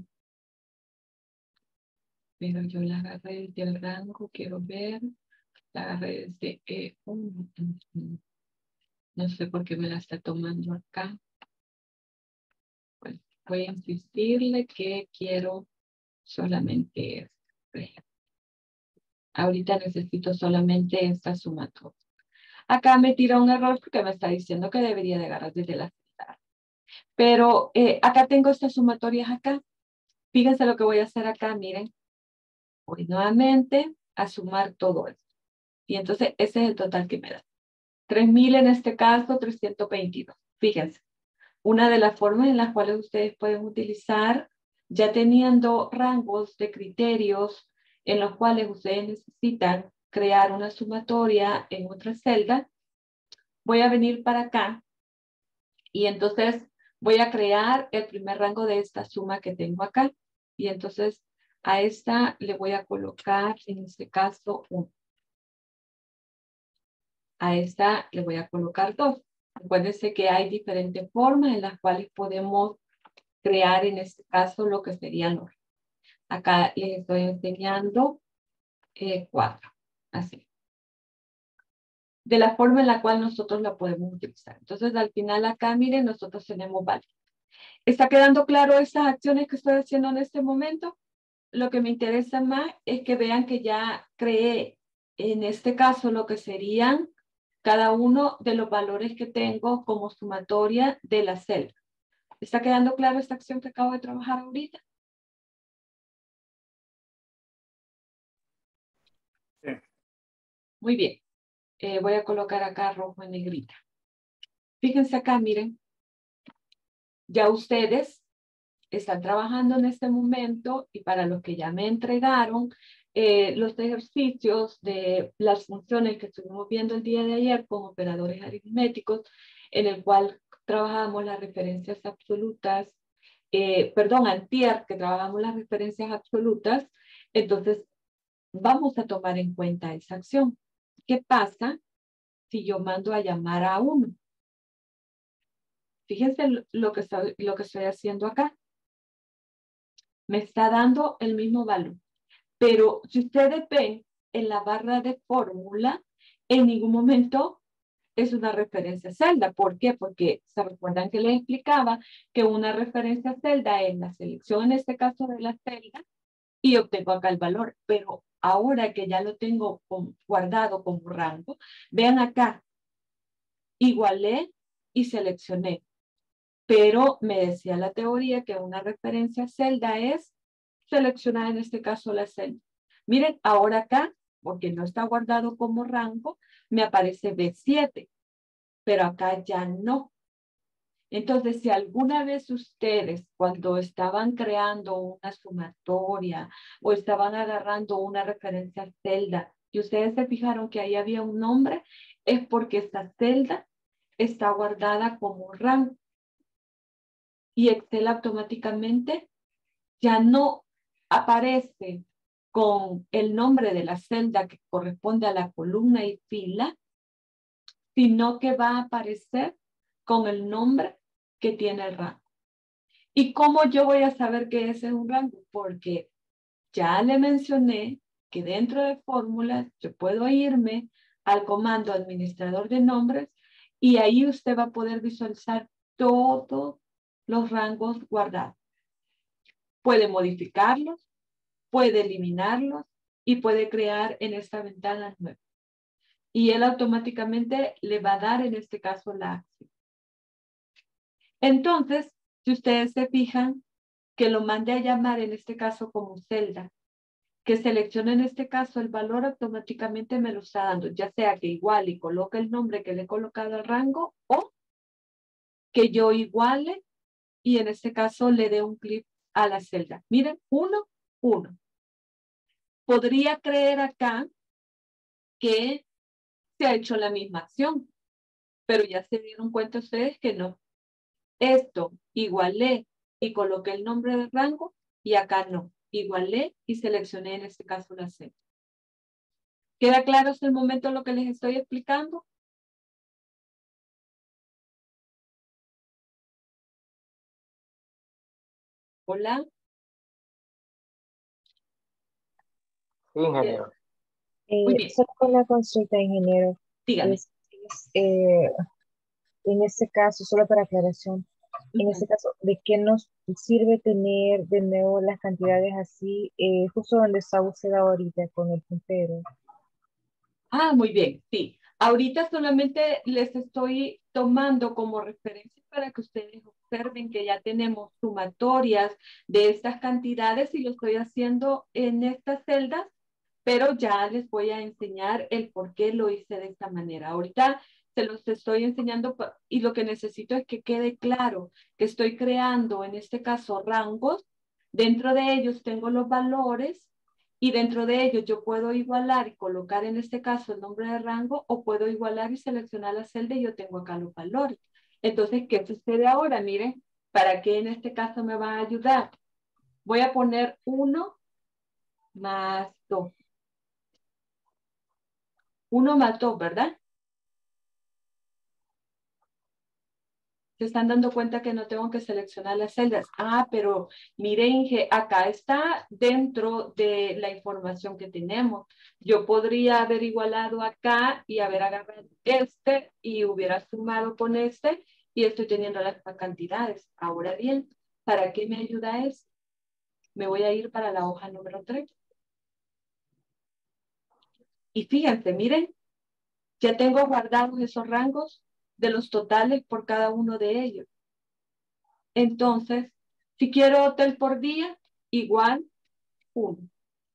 Speaker 1: pero yo la agarré del rango, quiero ver. La agarré desde E uno. No sé por qué me la está tomando acá. Pues voy a insistirle que quiero solamente esto. Ahorita necesito solamente esta sumatoria. Acá me tira un error porque me está diciendo que debería de agarrar desde la celda. Pero eh, acá tengo estas sumatorias acá. Fíjense lo que voy a hacer acá, miren. Voy nuevamente a sumar todo esto. Y entonces ese es el total que me da. tres mil en este caso, trescientos veintidós. Fíjense, una de las formas en las cuales ustedes pueden utilizar, ya teniendo rangos de criterios en los cuales ustedes necesitan crear una sumatoria en otra celda, voy a venir para acá y entonces voy a crear el primer rango de esta suma que tengo acá. Y entonces a esta le voy a colocar, en este caso, uno. A esta le voy a colocar dos. Acuérdense que hay diferentes formas en las cuales podemos crear en este caso lo que serían los. Acá les estoy enseñando eh, cuatro. Así. De la forma en la cual nosotros la podemos utilizar. Entonces al final acá, miren, nosotros tenemos válido. ¿Está quedando claro estas acciones que estoy haciendo en este momento? Lo que me interesa más es que vean que ya creé en este caso lo que serían cada uno de los valores que tengo como sumatoria de la celda. ¿Está quedando claro esta acción que acabo de trabajar ahorita?
Speaker 5: Sí.
Speaker 1: Muy bien. Eh, voy a colocar acá rojo en negrita. Fíjense acá, miren. Ya ustedes están trabajando en este momento y para los que ya me entregaron eh, los ejercicios de las funciones que estuvimos viendo el día de ayer con operadores aritméticos, en el cual trabajamos las referencias absolutas, eh, perdón, antier, que trabajamos las referencias absolutas, entonces vamos a tomar en cuenta esa acción. ¿Qué pasa si yo mando a llamar a uno? Fíjense lo que estoy, lo que estoy haciendo acá. Me está dando el mismo valor. Pero si ustedes ven en la barra de fórmula, en ningún momento es una referencia celda. ¿Por qué? Porque se recuerdan que les explicaba que una referencia celda es la selección, en este caso de la celda, y obtengo acá el valor. Pero ahora que ya lo tengo con, guardado como rango, vean acá, igualé y seleccioné. Pero me decía la teoría que una referencia celda es seleccionar en este caso la celda. Miren, ahora acá, porque no está guardado como rango, me aparece B siete, pero acá ya no. Entonces, si alguna vez ustedes, cuando estaban creando una sumatoria o estaban agarrando una referencia celda, y ustedes se fijaron que ahí había un nombre, es porque esta celda está guardada como rango. Y Excel automáticamente ya no aparece con el nombre de la celda que corresponde a la columna y fila, sino que va a aparecer con el nombre que tiene el rango. ¿Y cómo yo voy a saber que ese es un rango? Porque ya le mencioné que dentro de fórmulas yo puedo irme al comando administrador de nombres y ahí usted va a poder visualizar todos los rangos guardados. Puede modificarlos, puede eliminarlos y puede crear en esta ventana nueva. Y él automáticamente le va a dar en este caso la acción. Entonces, si ustedes se fijan, que lo mande a llamar en este caso como celda, que seleccione en este caso el valor, automáticamente me lo está dando, ya sea que iguale y coloque el nombre que le he colocado al rango o que yo iguale y en este caso le dé un clic a la celda. Miren, uno, uno. Podría creer acá que se ha hecho la misma acción, pero ya se dieron cuenta ustedes que no. Esto igualé y coloqué el nombre del rango y acá no. Igualé y seleccioné en este caso la celda. ¿Queda claro hasta el momento lo que les estoy explicando? Hola.
Speaker 5: Sí, ingeniero.
Speaker 1: Muy
Speaker 4: Eh,
Speaker 1: bien,
Speaker 4: solo una consulta, ingeniero.
Speaker 1: dígame.
Speaker 4: Es, es, eh, en este caso, solo para aclaración, en
Speaker 1: Ujú.
Speaker 4: este caso, ¿de qué nos sirve tener de nuevo las cantidades así, eh, justo donde está usted ahorita con el puntero?
Speaker 1: Ah, muy bien, sí. Ahorita solamente les estoy tomando como referencia para que ustedes observen que ya tenemos sumatorias de estas cantidades y lo estoy haciendo en estas celdas, pero ya les voy a enseñar el por qué lo hice de esta manera. Ahorita se los estoy enseñando pa- y lo que necesito es que quede claro que estoy creando, en este caso, rangos. Dentro de ellos tengo los valores y dentro de ellos yo puedo igualar y colocar en este caso el nombre de rango o puedo igualar y seleccionar la celda y yo tengo acá los valores. Entonces, ¿qué sucede ahora? Miren, ¿para qué en este caso me va a ayudar? Voy a poner uno más dos. Uno más dos, ¿verdad? Se están dando cuenta que no tengo que seleccionar las celdas. Ah, pero miren, que acá está dentro de la información que tenemos. Yo podría haber igualado acá y haber agarrado este y hubiera sumado con este y estoy teniendo las cantidades. Ahora bien, ¿para qué me ayuda esto? Me voy a ir para la hoja número tres. Y fíjense, miren, ya tengo guardados esos rangos de los totales por cada uno de ellos. Entonces, si quiero hotel por día, igual uno.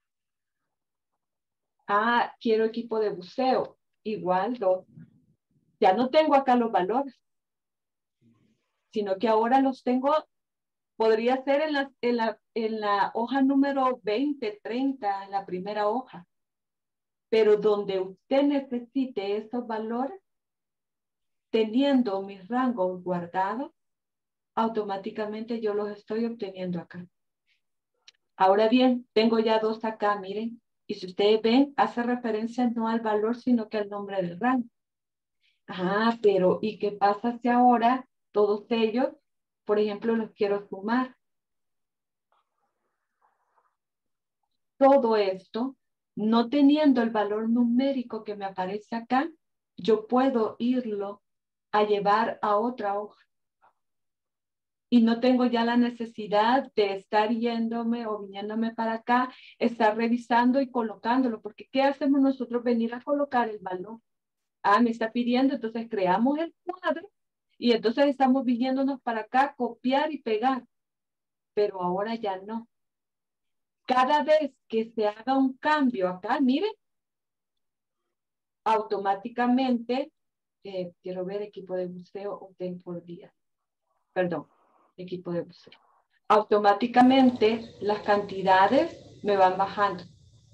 Speaker 1: Ah, quiero equipo de buceo, igual dos. Ya no tengo acá los valores, sino que ahora los tengo, podría ser en la, en la, en la hoja número veinte, treinta, en la primera hoja. Pero donde usted necesite esos valores, teniendo mis rangos guardados, automáticamente yo los estoy obteniendo acá. Ahora bien, tengo ya dos acá, miren. Y si ustedes ven, hace referencia no al valor, sino que al nombre del rango. Ah, pero ¿y qué pasa si ahora todos ellos, por ejemplo, los quiero sumar? Todo esto, no teniendo el valor numérico que me aparece acá, yo puedo irlo a llevar a otra hoja. Y no tengo ya la necesidad de estar yéndome o viniéndome para acá, estar revisando y colocándolo, porque ¿qué hacemos nosotros? Venir a colocar el valor. Ah, me está pidiendo, entonces creamos el cuadro y entonces estamos viniéndonos para acá, copiar y pegar, pero ahora ya no. Cada vez que se haga un cambio acá, miren, automáticamente, eh, quiero ver equipo de buceo o ten por día, perdón, equipo de buceo. Automáticamente las cantidades me van bajando.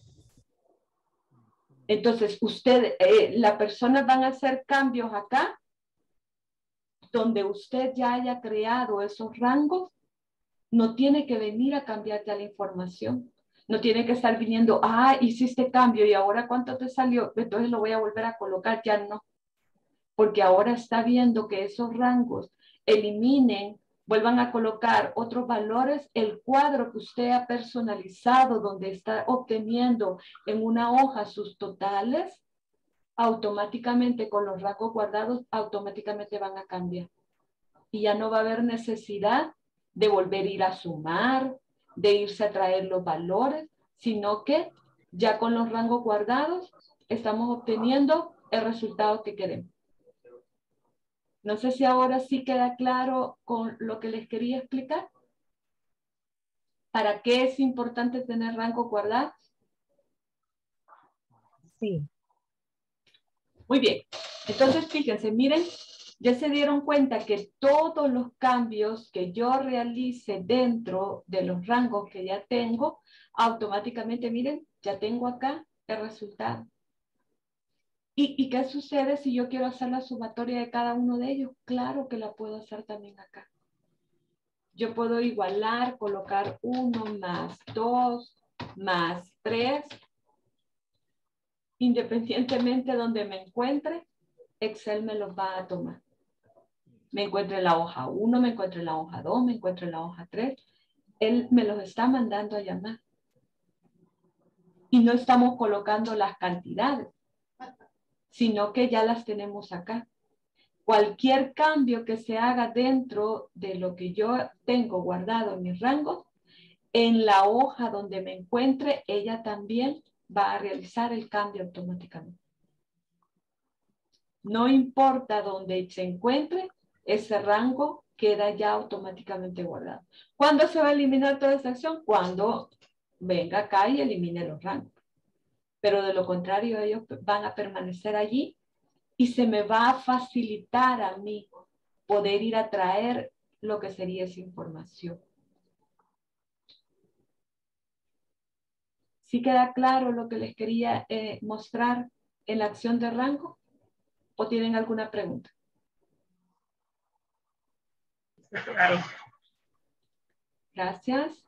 Speaker 1: Entonces, usted, eh, la persona van a hacer cambios acá, donde usted ya haya creado esos rangos, no tiene que venir a cambiarte la información. No tiene que estar viniendo, ah, hiciste cambio y ahora cuánto te salió, entonces lo voy a volver a colocar, ya no. Porque ahora está viendo que esos rangos eliminen, vuelvan a colocar otros valores, el cuadro que usted ha personalizado, donde está obteniendo en una hoja sus totales, automáticamente con los rangos guardados, automáticamente van a cambiar. Y ya no va a haber necesidad de volver a ir a sumar, de irse a traer los valores, sino que ya con los rangos guardados estamos obteniendo el resultado que queremos. No sé si ahora sí queda claro con lo que les quería explicar. ¿Para qué es importante tener rangos guardados?
Speaker 4: Sí,
Speaker 1: Muy bien. Entonces, fíjense, miren, ya se dieron cuenta que todos los cambios que yo realice dentro de los rangos que ya tengo, automáticamente, miren, ya tengo acá el resultado. ¿Y, ¿Y qué sucede si yo quiero hacer la sumatoria de cada uno de ellos? Claro que la puedo hacer también acá. Yo puedo igualar, colocar uno más dos más tres, independientemente de donde me encuentre, Excel me los va a tomar. Me encuentro en la hoja uno, me encuentro en la hoja dos, me encuentro en la hoja tres. Él me los está mandando a llamar. Y no estamos colocando las cantidades, sino que ya las tenemos acá. Cualquier cambio que se haga dentro de lo que yo tengo guardado en mis rangos, en la hoja donde me encuentre, ella también va a realizar el cambio automáticamente. No importa dónde se encuentre, ese rango queda ya automáticamente guardado. ¿Cuándo se va a eliminar toda esa acción? Cuando venga acá y elimine los rangos. Pero de lo contrario, ellos van a permanecer allí y se me va a facilitar a mí poder ir a traer lo que sería esa información. ¿Sí queda claro lo que les quería eh, mostrar en la acción de rango? ¿O tienen alguna pregunta? Gracias.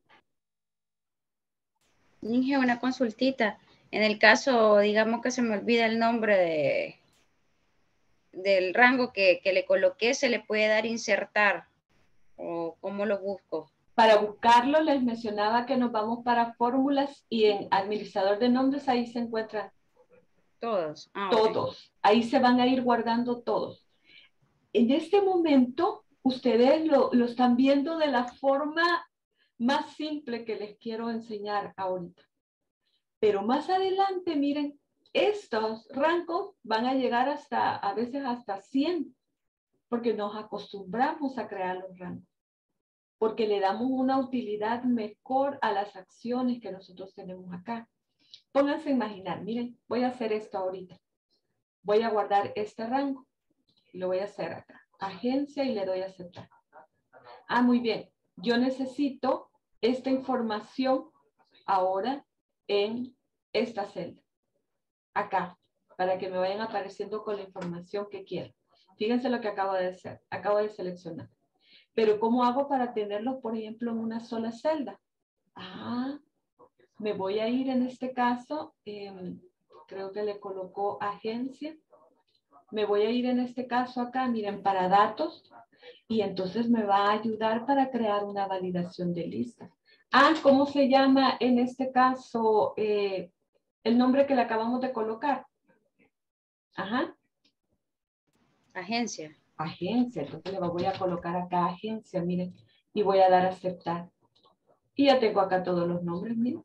Speaker 6: Inge, una consultita. En el caso, digamos que se me olvida el nombre de, del rango que, que le coloqué, ¿se le puede dar insertar? ¿O cómo lo busco?
Speaker 1: Para buscarlo, les mencionaba que nos vamos para fórmulas y en administrador de nombres ahí se encuentran
Speaker 6: todos. Ah,
Speaker 1: todos.
Speaker 6: okay.
Speaker 1: Ahí se van a ir guardando todos. En este momento, ustedes lo, lo están viendo de la forma más simple que les quiero enseñar ahorita. Pero más adelante, miren, estos rangos van a llegar hasta, a veces hasta cien, porque nos acostumbramos a crear los rangos, porque le damos una utilidad mejor a las acciones que nosotros tenemos acá. Pónganse a imaginar, miren, voy a hacer esto ahorita. Voy a guardar este rango, lo voy a hacer acá, agencia, y le doy a aceptar. Ah, muy bien, yo necesito esta información ahora en esta celda, acá, para que me vayan apareciendo con la información que quiero. Fíjense lo que acabo de hacer, acabo de seleccionar. Pero ¿cómo hago para tenerlos, por ejemplo, en una sola celda? Ah, me voy a ir en este caso, eh, creo que le colocó agencia. Me voy a ir en este caso acá, miren, para datos, y entonces me va a ayudar para crear una validación de listas. Ah, ¿cómo se llama en este caso eh, el nombre que le acabamos de colocar? Ajá.
Speaker 6: Agencia.
Speaker 1: Agencia, entonces le voy a colocar acá agencia, miren, y voy a dar a aceptar. Y ya tengo acá todos los nombres, miren.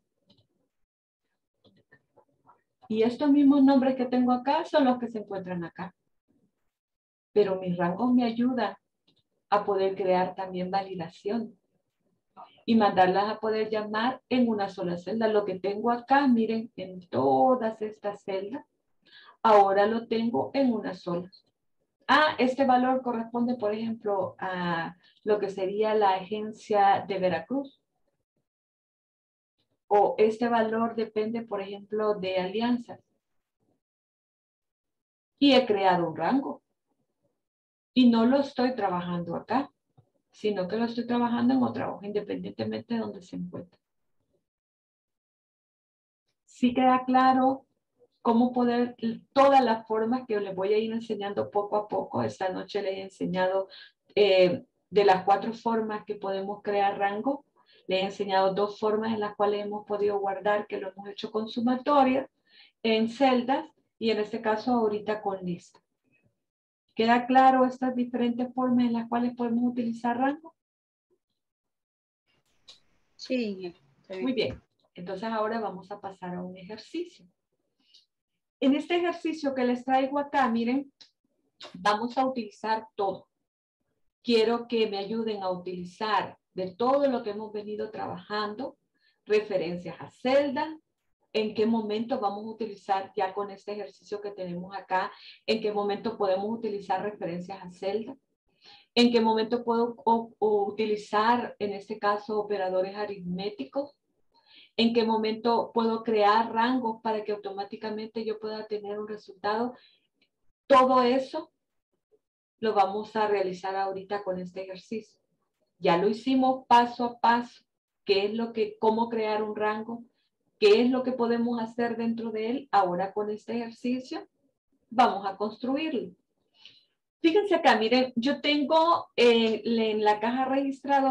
Speaker 1: Y estos mismos nombres que tengo acá son los que se encuentran acá. Pero mis rangos me ayudan a poder crear también validación y mandarlas a poder llamar en una sola celda. Lo que tengo acá, miren, en todas estas celdas, ahora lo tengo en una sola. Ah, este valor corresponde, por ejemplo, a lo que sería la agencia de Veracruz. O este valor depende, por ejemplo, de alianzas. Y he creado un rango. Y no lo estoy trabajando acá, sino que lo estoy trabajando en otra hoja, independientemente de donde se encuentre. Sí queda claro cómo poder, todas las formas que les voy a ir enseñando poco a poco. Esta noche les he enseñado eh, de las cuatro formas que podemos crear rango. Les he enseñado dos formas en las cuales hemos podido guardar, que lo hemos hecho con sumatoria, en celdas, y en este caso ahorita con lista. ¿Queda claro estas diferentes formas en las cuales podemos utilizar rango?
Speaker 6: Sí.
Speaker 1: Muy bien. Entonces ahora vamos a pasar a un ejercicio. En este ejercicio que les traigo acá, miren, vamos a utilizar todo. Quiero que me ayuden a utilizar de todo lo que hemos venido trabajando, referencias a celda, en qué momento vamos a utilizar ya con este ejercicio que tenemos acá, en qué momento podemos utilizar referencias a celda, en qué momento puedo o, o utilizar, en este caso, operadores aritméticos, en qué momento puedo crear rangos para que automáticamente yo pueda tener un resultado. Todo eso lo vamos a realizar ahorita con este ejercicio. Ya lo hicimos paso a paso, qué es lo que, cómo crear un rango, qué es lo que podemos hacer dentro de él. Ahora con este ejercicio vamos a construirlo. Fíjense acá, miren, yo tengo eh, en la caja registradora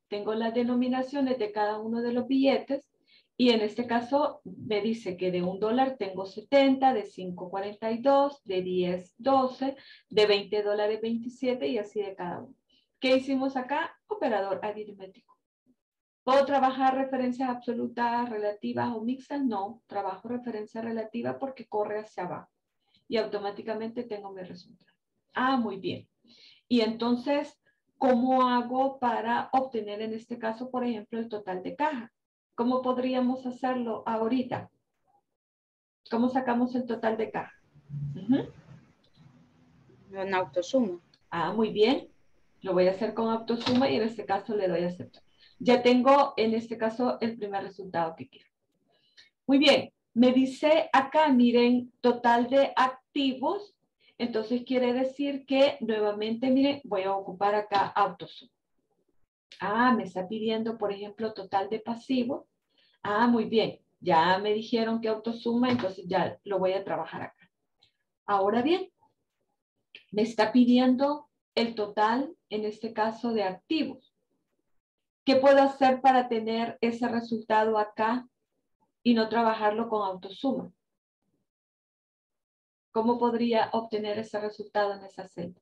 Speaker 1: tengo las denominaciones de cada uno de los billetes y en este caso me dice que de un dólar tengo setenta, de cinco cuarenta y dos, de diez doce, de veinte dólares veintisiete y así de cada uno. ¿Qué hicimos acá? Operador aritmético. ¿Puedo trabajar referencias absolutas, relativas o mixtas? No, trabajo referencia relativa porque corre hacia abajo y automáticamente tengo mi resultado. Ah, muy bien. Y entonces, ¿cómo hago para obtener en este caso, por ejemplo, el total de caja? ¿Cómo podríamos hacerlo ahorita? ¿Cómo sacamos el total de caja? Uh-huh.
Speaker 6: Un autosuma.
Speaker 1: Ah, muy bien. Lo voy a hacer con autosuma y en este caso le doy a aceptar. Ya tengo en este caso el primer resultado que quiero. Muy bien. Me dice acá, miren, total de activos. Entonces quiere decir que nuevamente, miren, voy a ocupar acá autosuma. Ah, me está pidiendo, por ejemplo, total de pasivos. Ah, muy bien. Ya me dijeron que autosuma, entonces ya lo voy a trabajar acá. Ahora bien, me está pidiendo el total, en este caso, de activos. ¿Qué puedo hacer para tener ese resultado acá y no trabajarlo con autosuma? ¿Cómo podría obtener ese resultado en esa celda?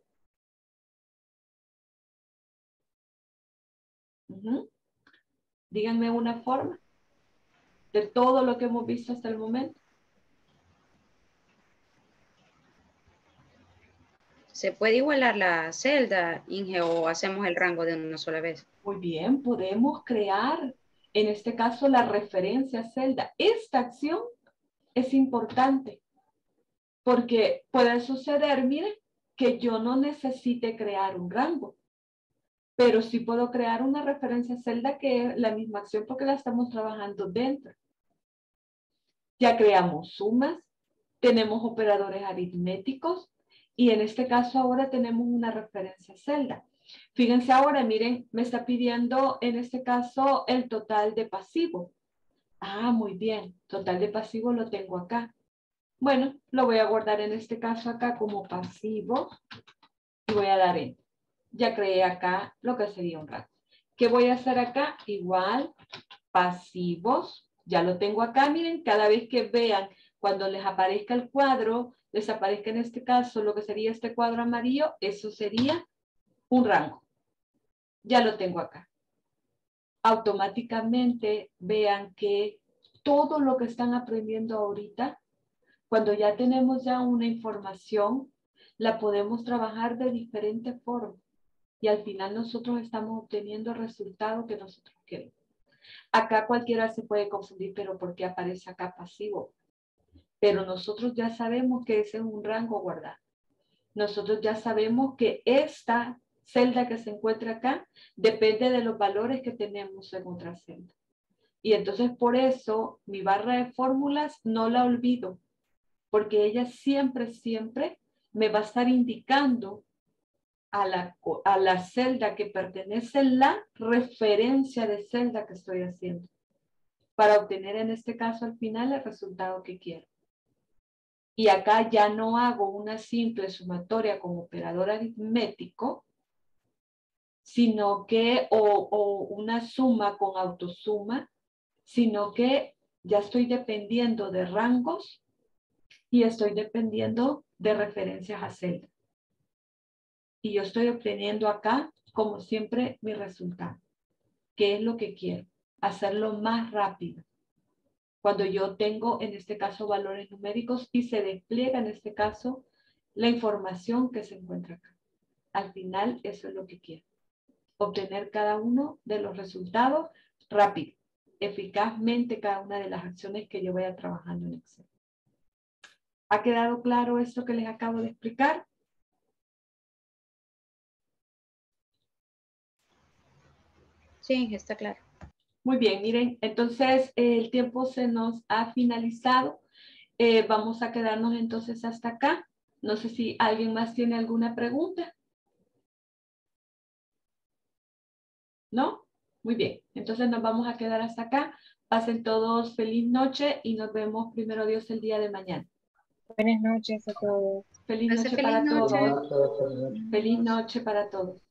Speaker 1: Uh-huh. Díganme una forma de todo lo que hemos visto hasta el momento.
Speaker 6: ¿Se puede igualar la celda, Inge, o hacemos el rango de una sola vez?
Speaker 1: Muy bien, podemos crear, en este caso, la referencia celda. Esta acción es importante porque puede suceder, miren, que yo no necesite crear un rango, pero sí puedo crear una referencia celda que es la misma acción porque la estamos trabajando dentro. Ya creamos sumas, tenemos operadores aritméticos y en este caso ahora tenemos una referencia celda. Fíjense ahora, miren, me está pidiendo en este caso el total de pasivo. Ah, muy bien, total de pasivo lo tengo acá. Bueno, lo voy a guardar en este caso acá como pasivo y voy a dar enter. Ya creé acá lo que sería un rango. ¿Qué voy a hacer acá? Igual, pasivos. Ya lo tengo acá, miren, cada vez que vean, cuando les aparezca el cuadro, les aparezca en este caso lo que sería este cuadro amarillo, eso sería un rango. Ya lo tengo acá. Automáticamente vean que todo lo que están aprendiendo ahorita, cuando ya tenemos ya una información, la podemos trabajar de diferentes formas. Y al final nosotros estamos obteniendo el resultado que nosotros queremos. Acá cualquiera se puede confundir, pero ¿por qué aparece acá pasivo? Pero nosotros ya sabemos que ese es un rango guardado. Nosotros ya sabemos que esta celda que se encuentra acá depende de los valores que tenemos en otra celda. Y entonces por eso mi barra de fórmulas no la olvido, porque ella siempre, siempre me va a estar indicando a la, a la celda que pertenece la referencia de celda que estoy haciendo, para obtener en este caso al final el resultado que quiero. Y acá ya no hago una simple sumatoria con operador aritmético, sino que, o, o una suma con autosuma, sino que ya estoy dependiendo de rangos y estoy dependiendo de referencias a celda. Y yo estoy obteniendo acá, como siempre, mi resultado. ¿Qué es lo que quiero? Hacerlo más rápido. Cuando yo tengo, en este caso, valores numéricos y se despliega, en este caso, la información que se encuentra acá. Al final, eso es lo que quiero. Obtener cada uno de los resultados rápido, eficazmente cada una de las acciones que yo vaya trabajando en Excel. ¿Ha quedado claro esto que les acabo de explicar?
Speaker 6: Sí, está claro.
Speaker 1: Muy bien, miren, entonces eh, el tiempo se nos ha finalizado. Eh, vamos a quedarnos entonces hasta acá. No sé si alguien más tiene alguna pregunta. ¿No? Muy bien, entonces nos vamos a quedar hasta acá. Pasen todos feliz noche y nos vemos primero Dios el día de mañana.
Speaker 4: Buenas noches a todos.
Speaker 1: Feliz
Speaker 6: Pase
Speaker 1: noche
Speaker 6: feliz
Speaker 1: para
Speaker 6: noche.
Speaker 1: todos. Feliz noche para todos.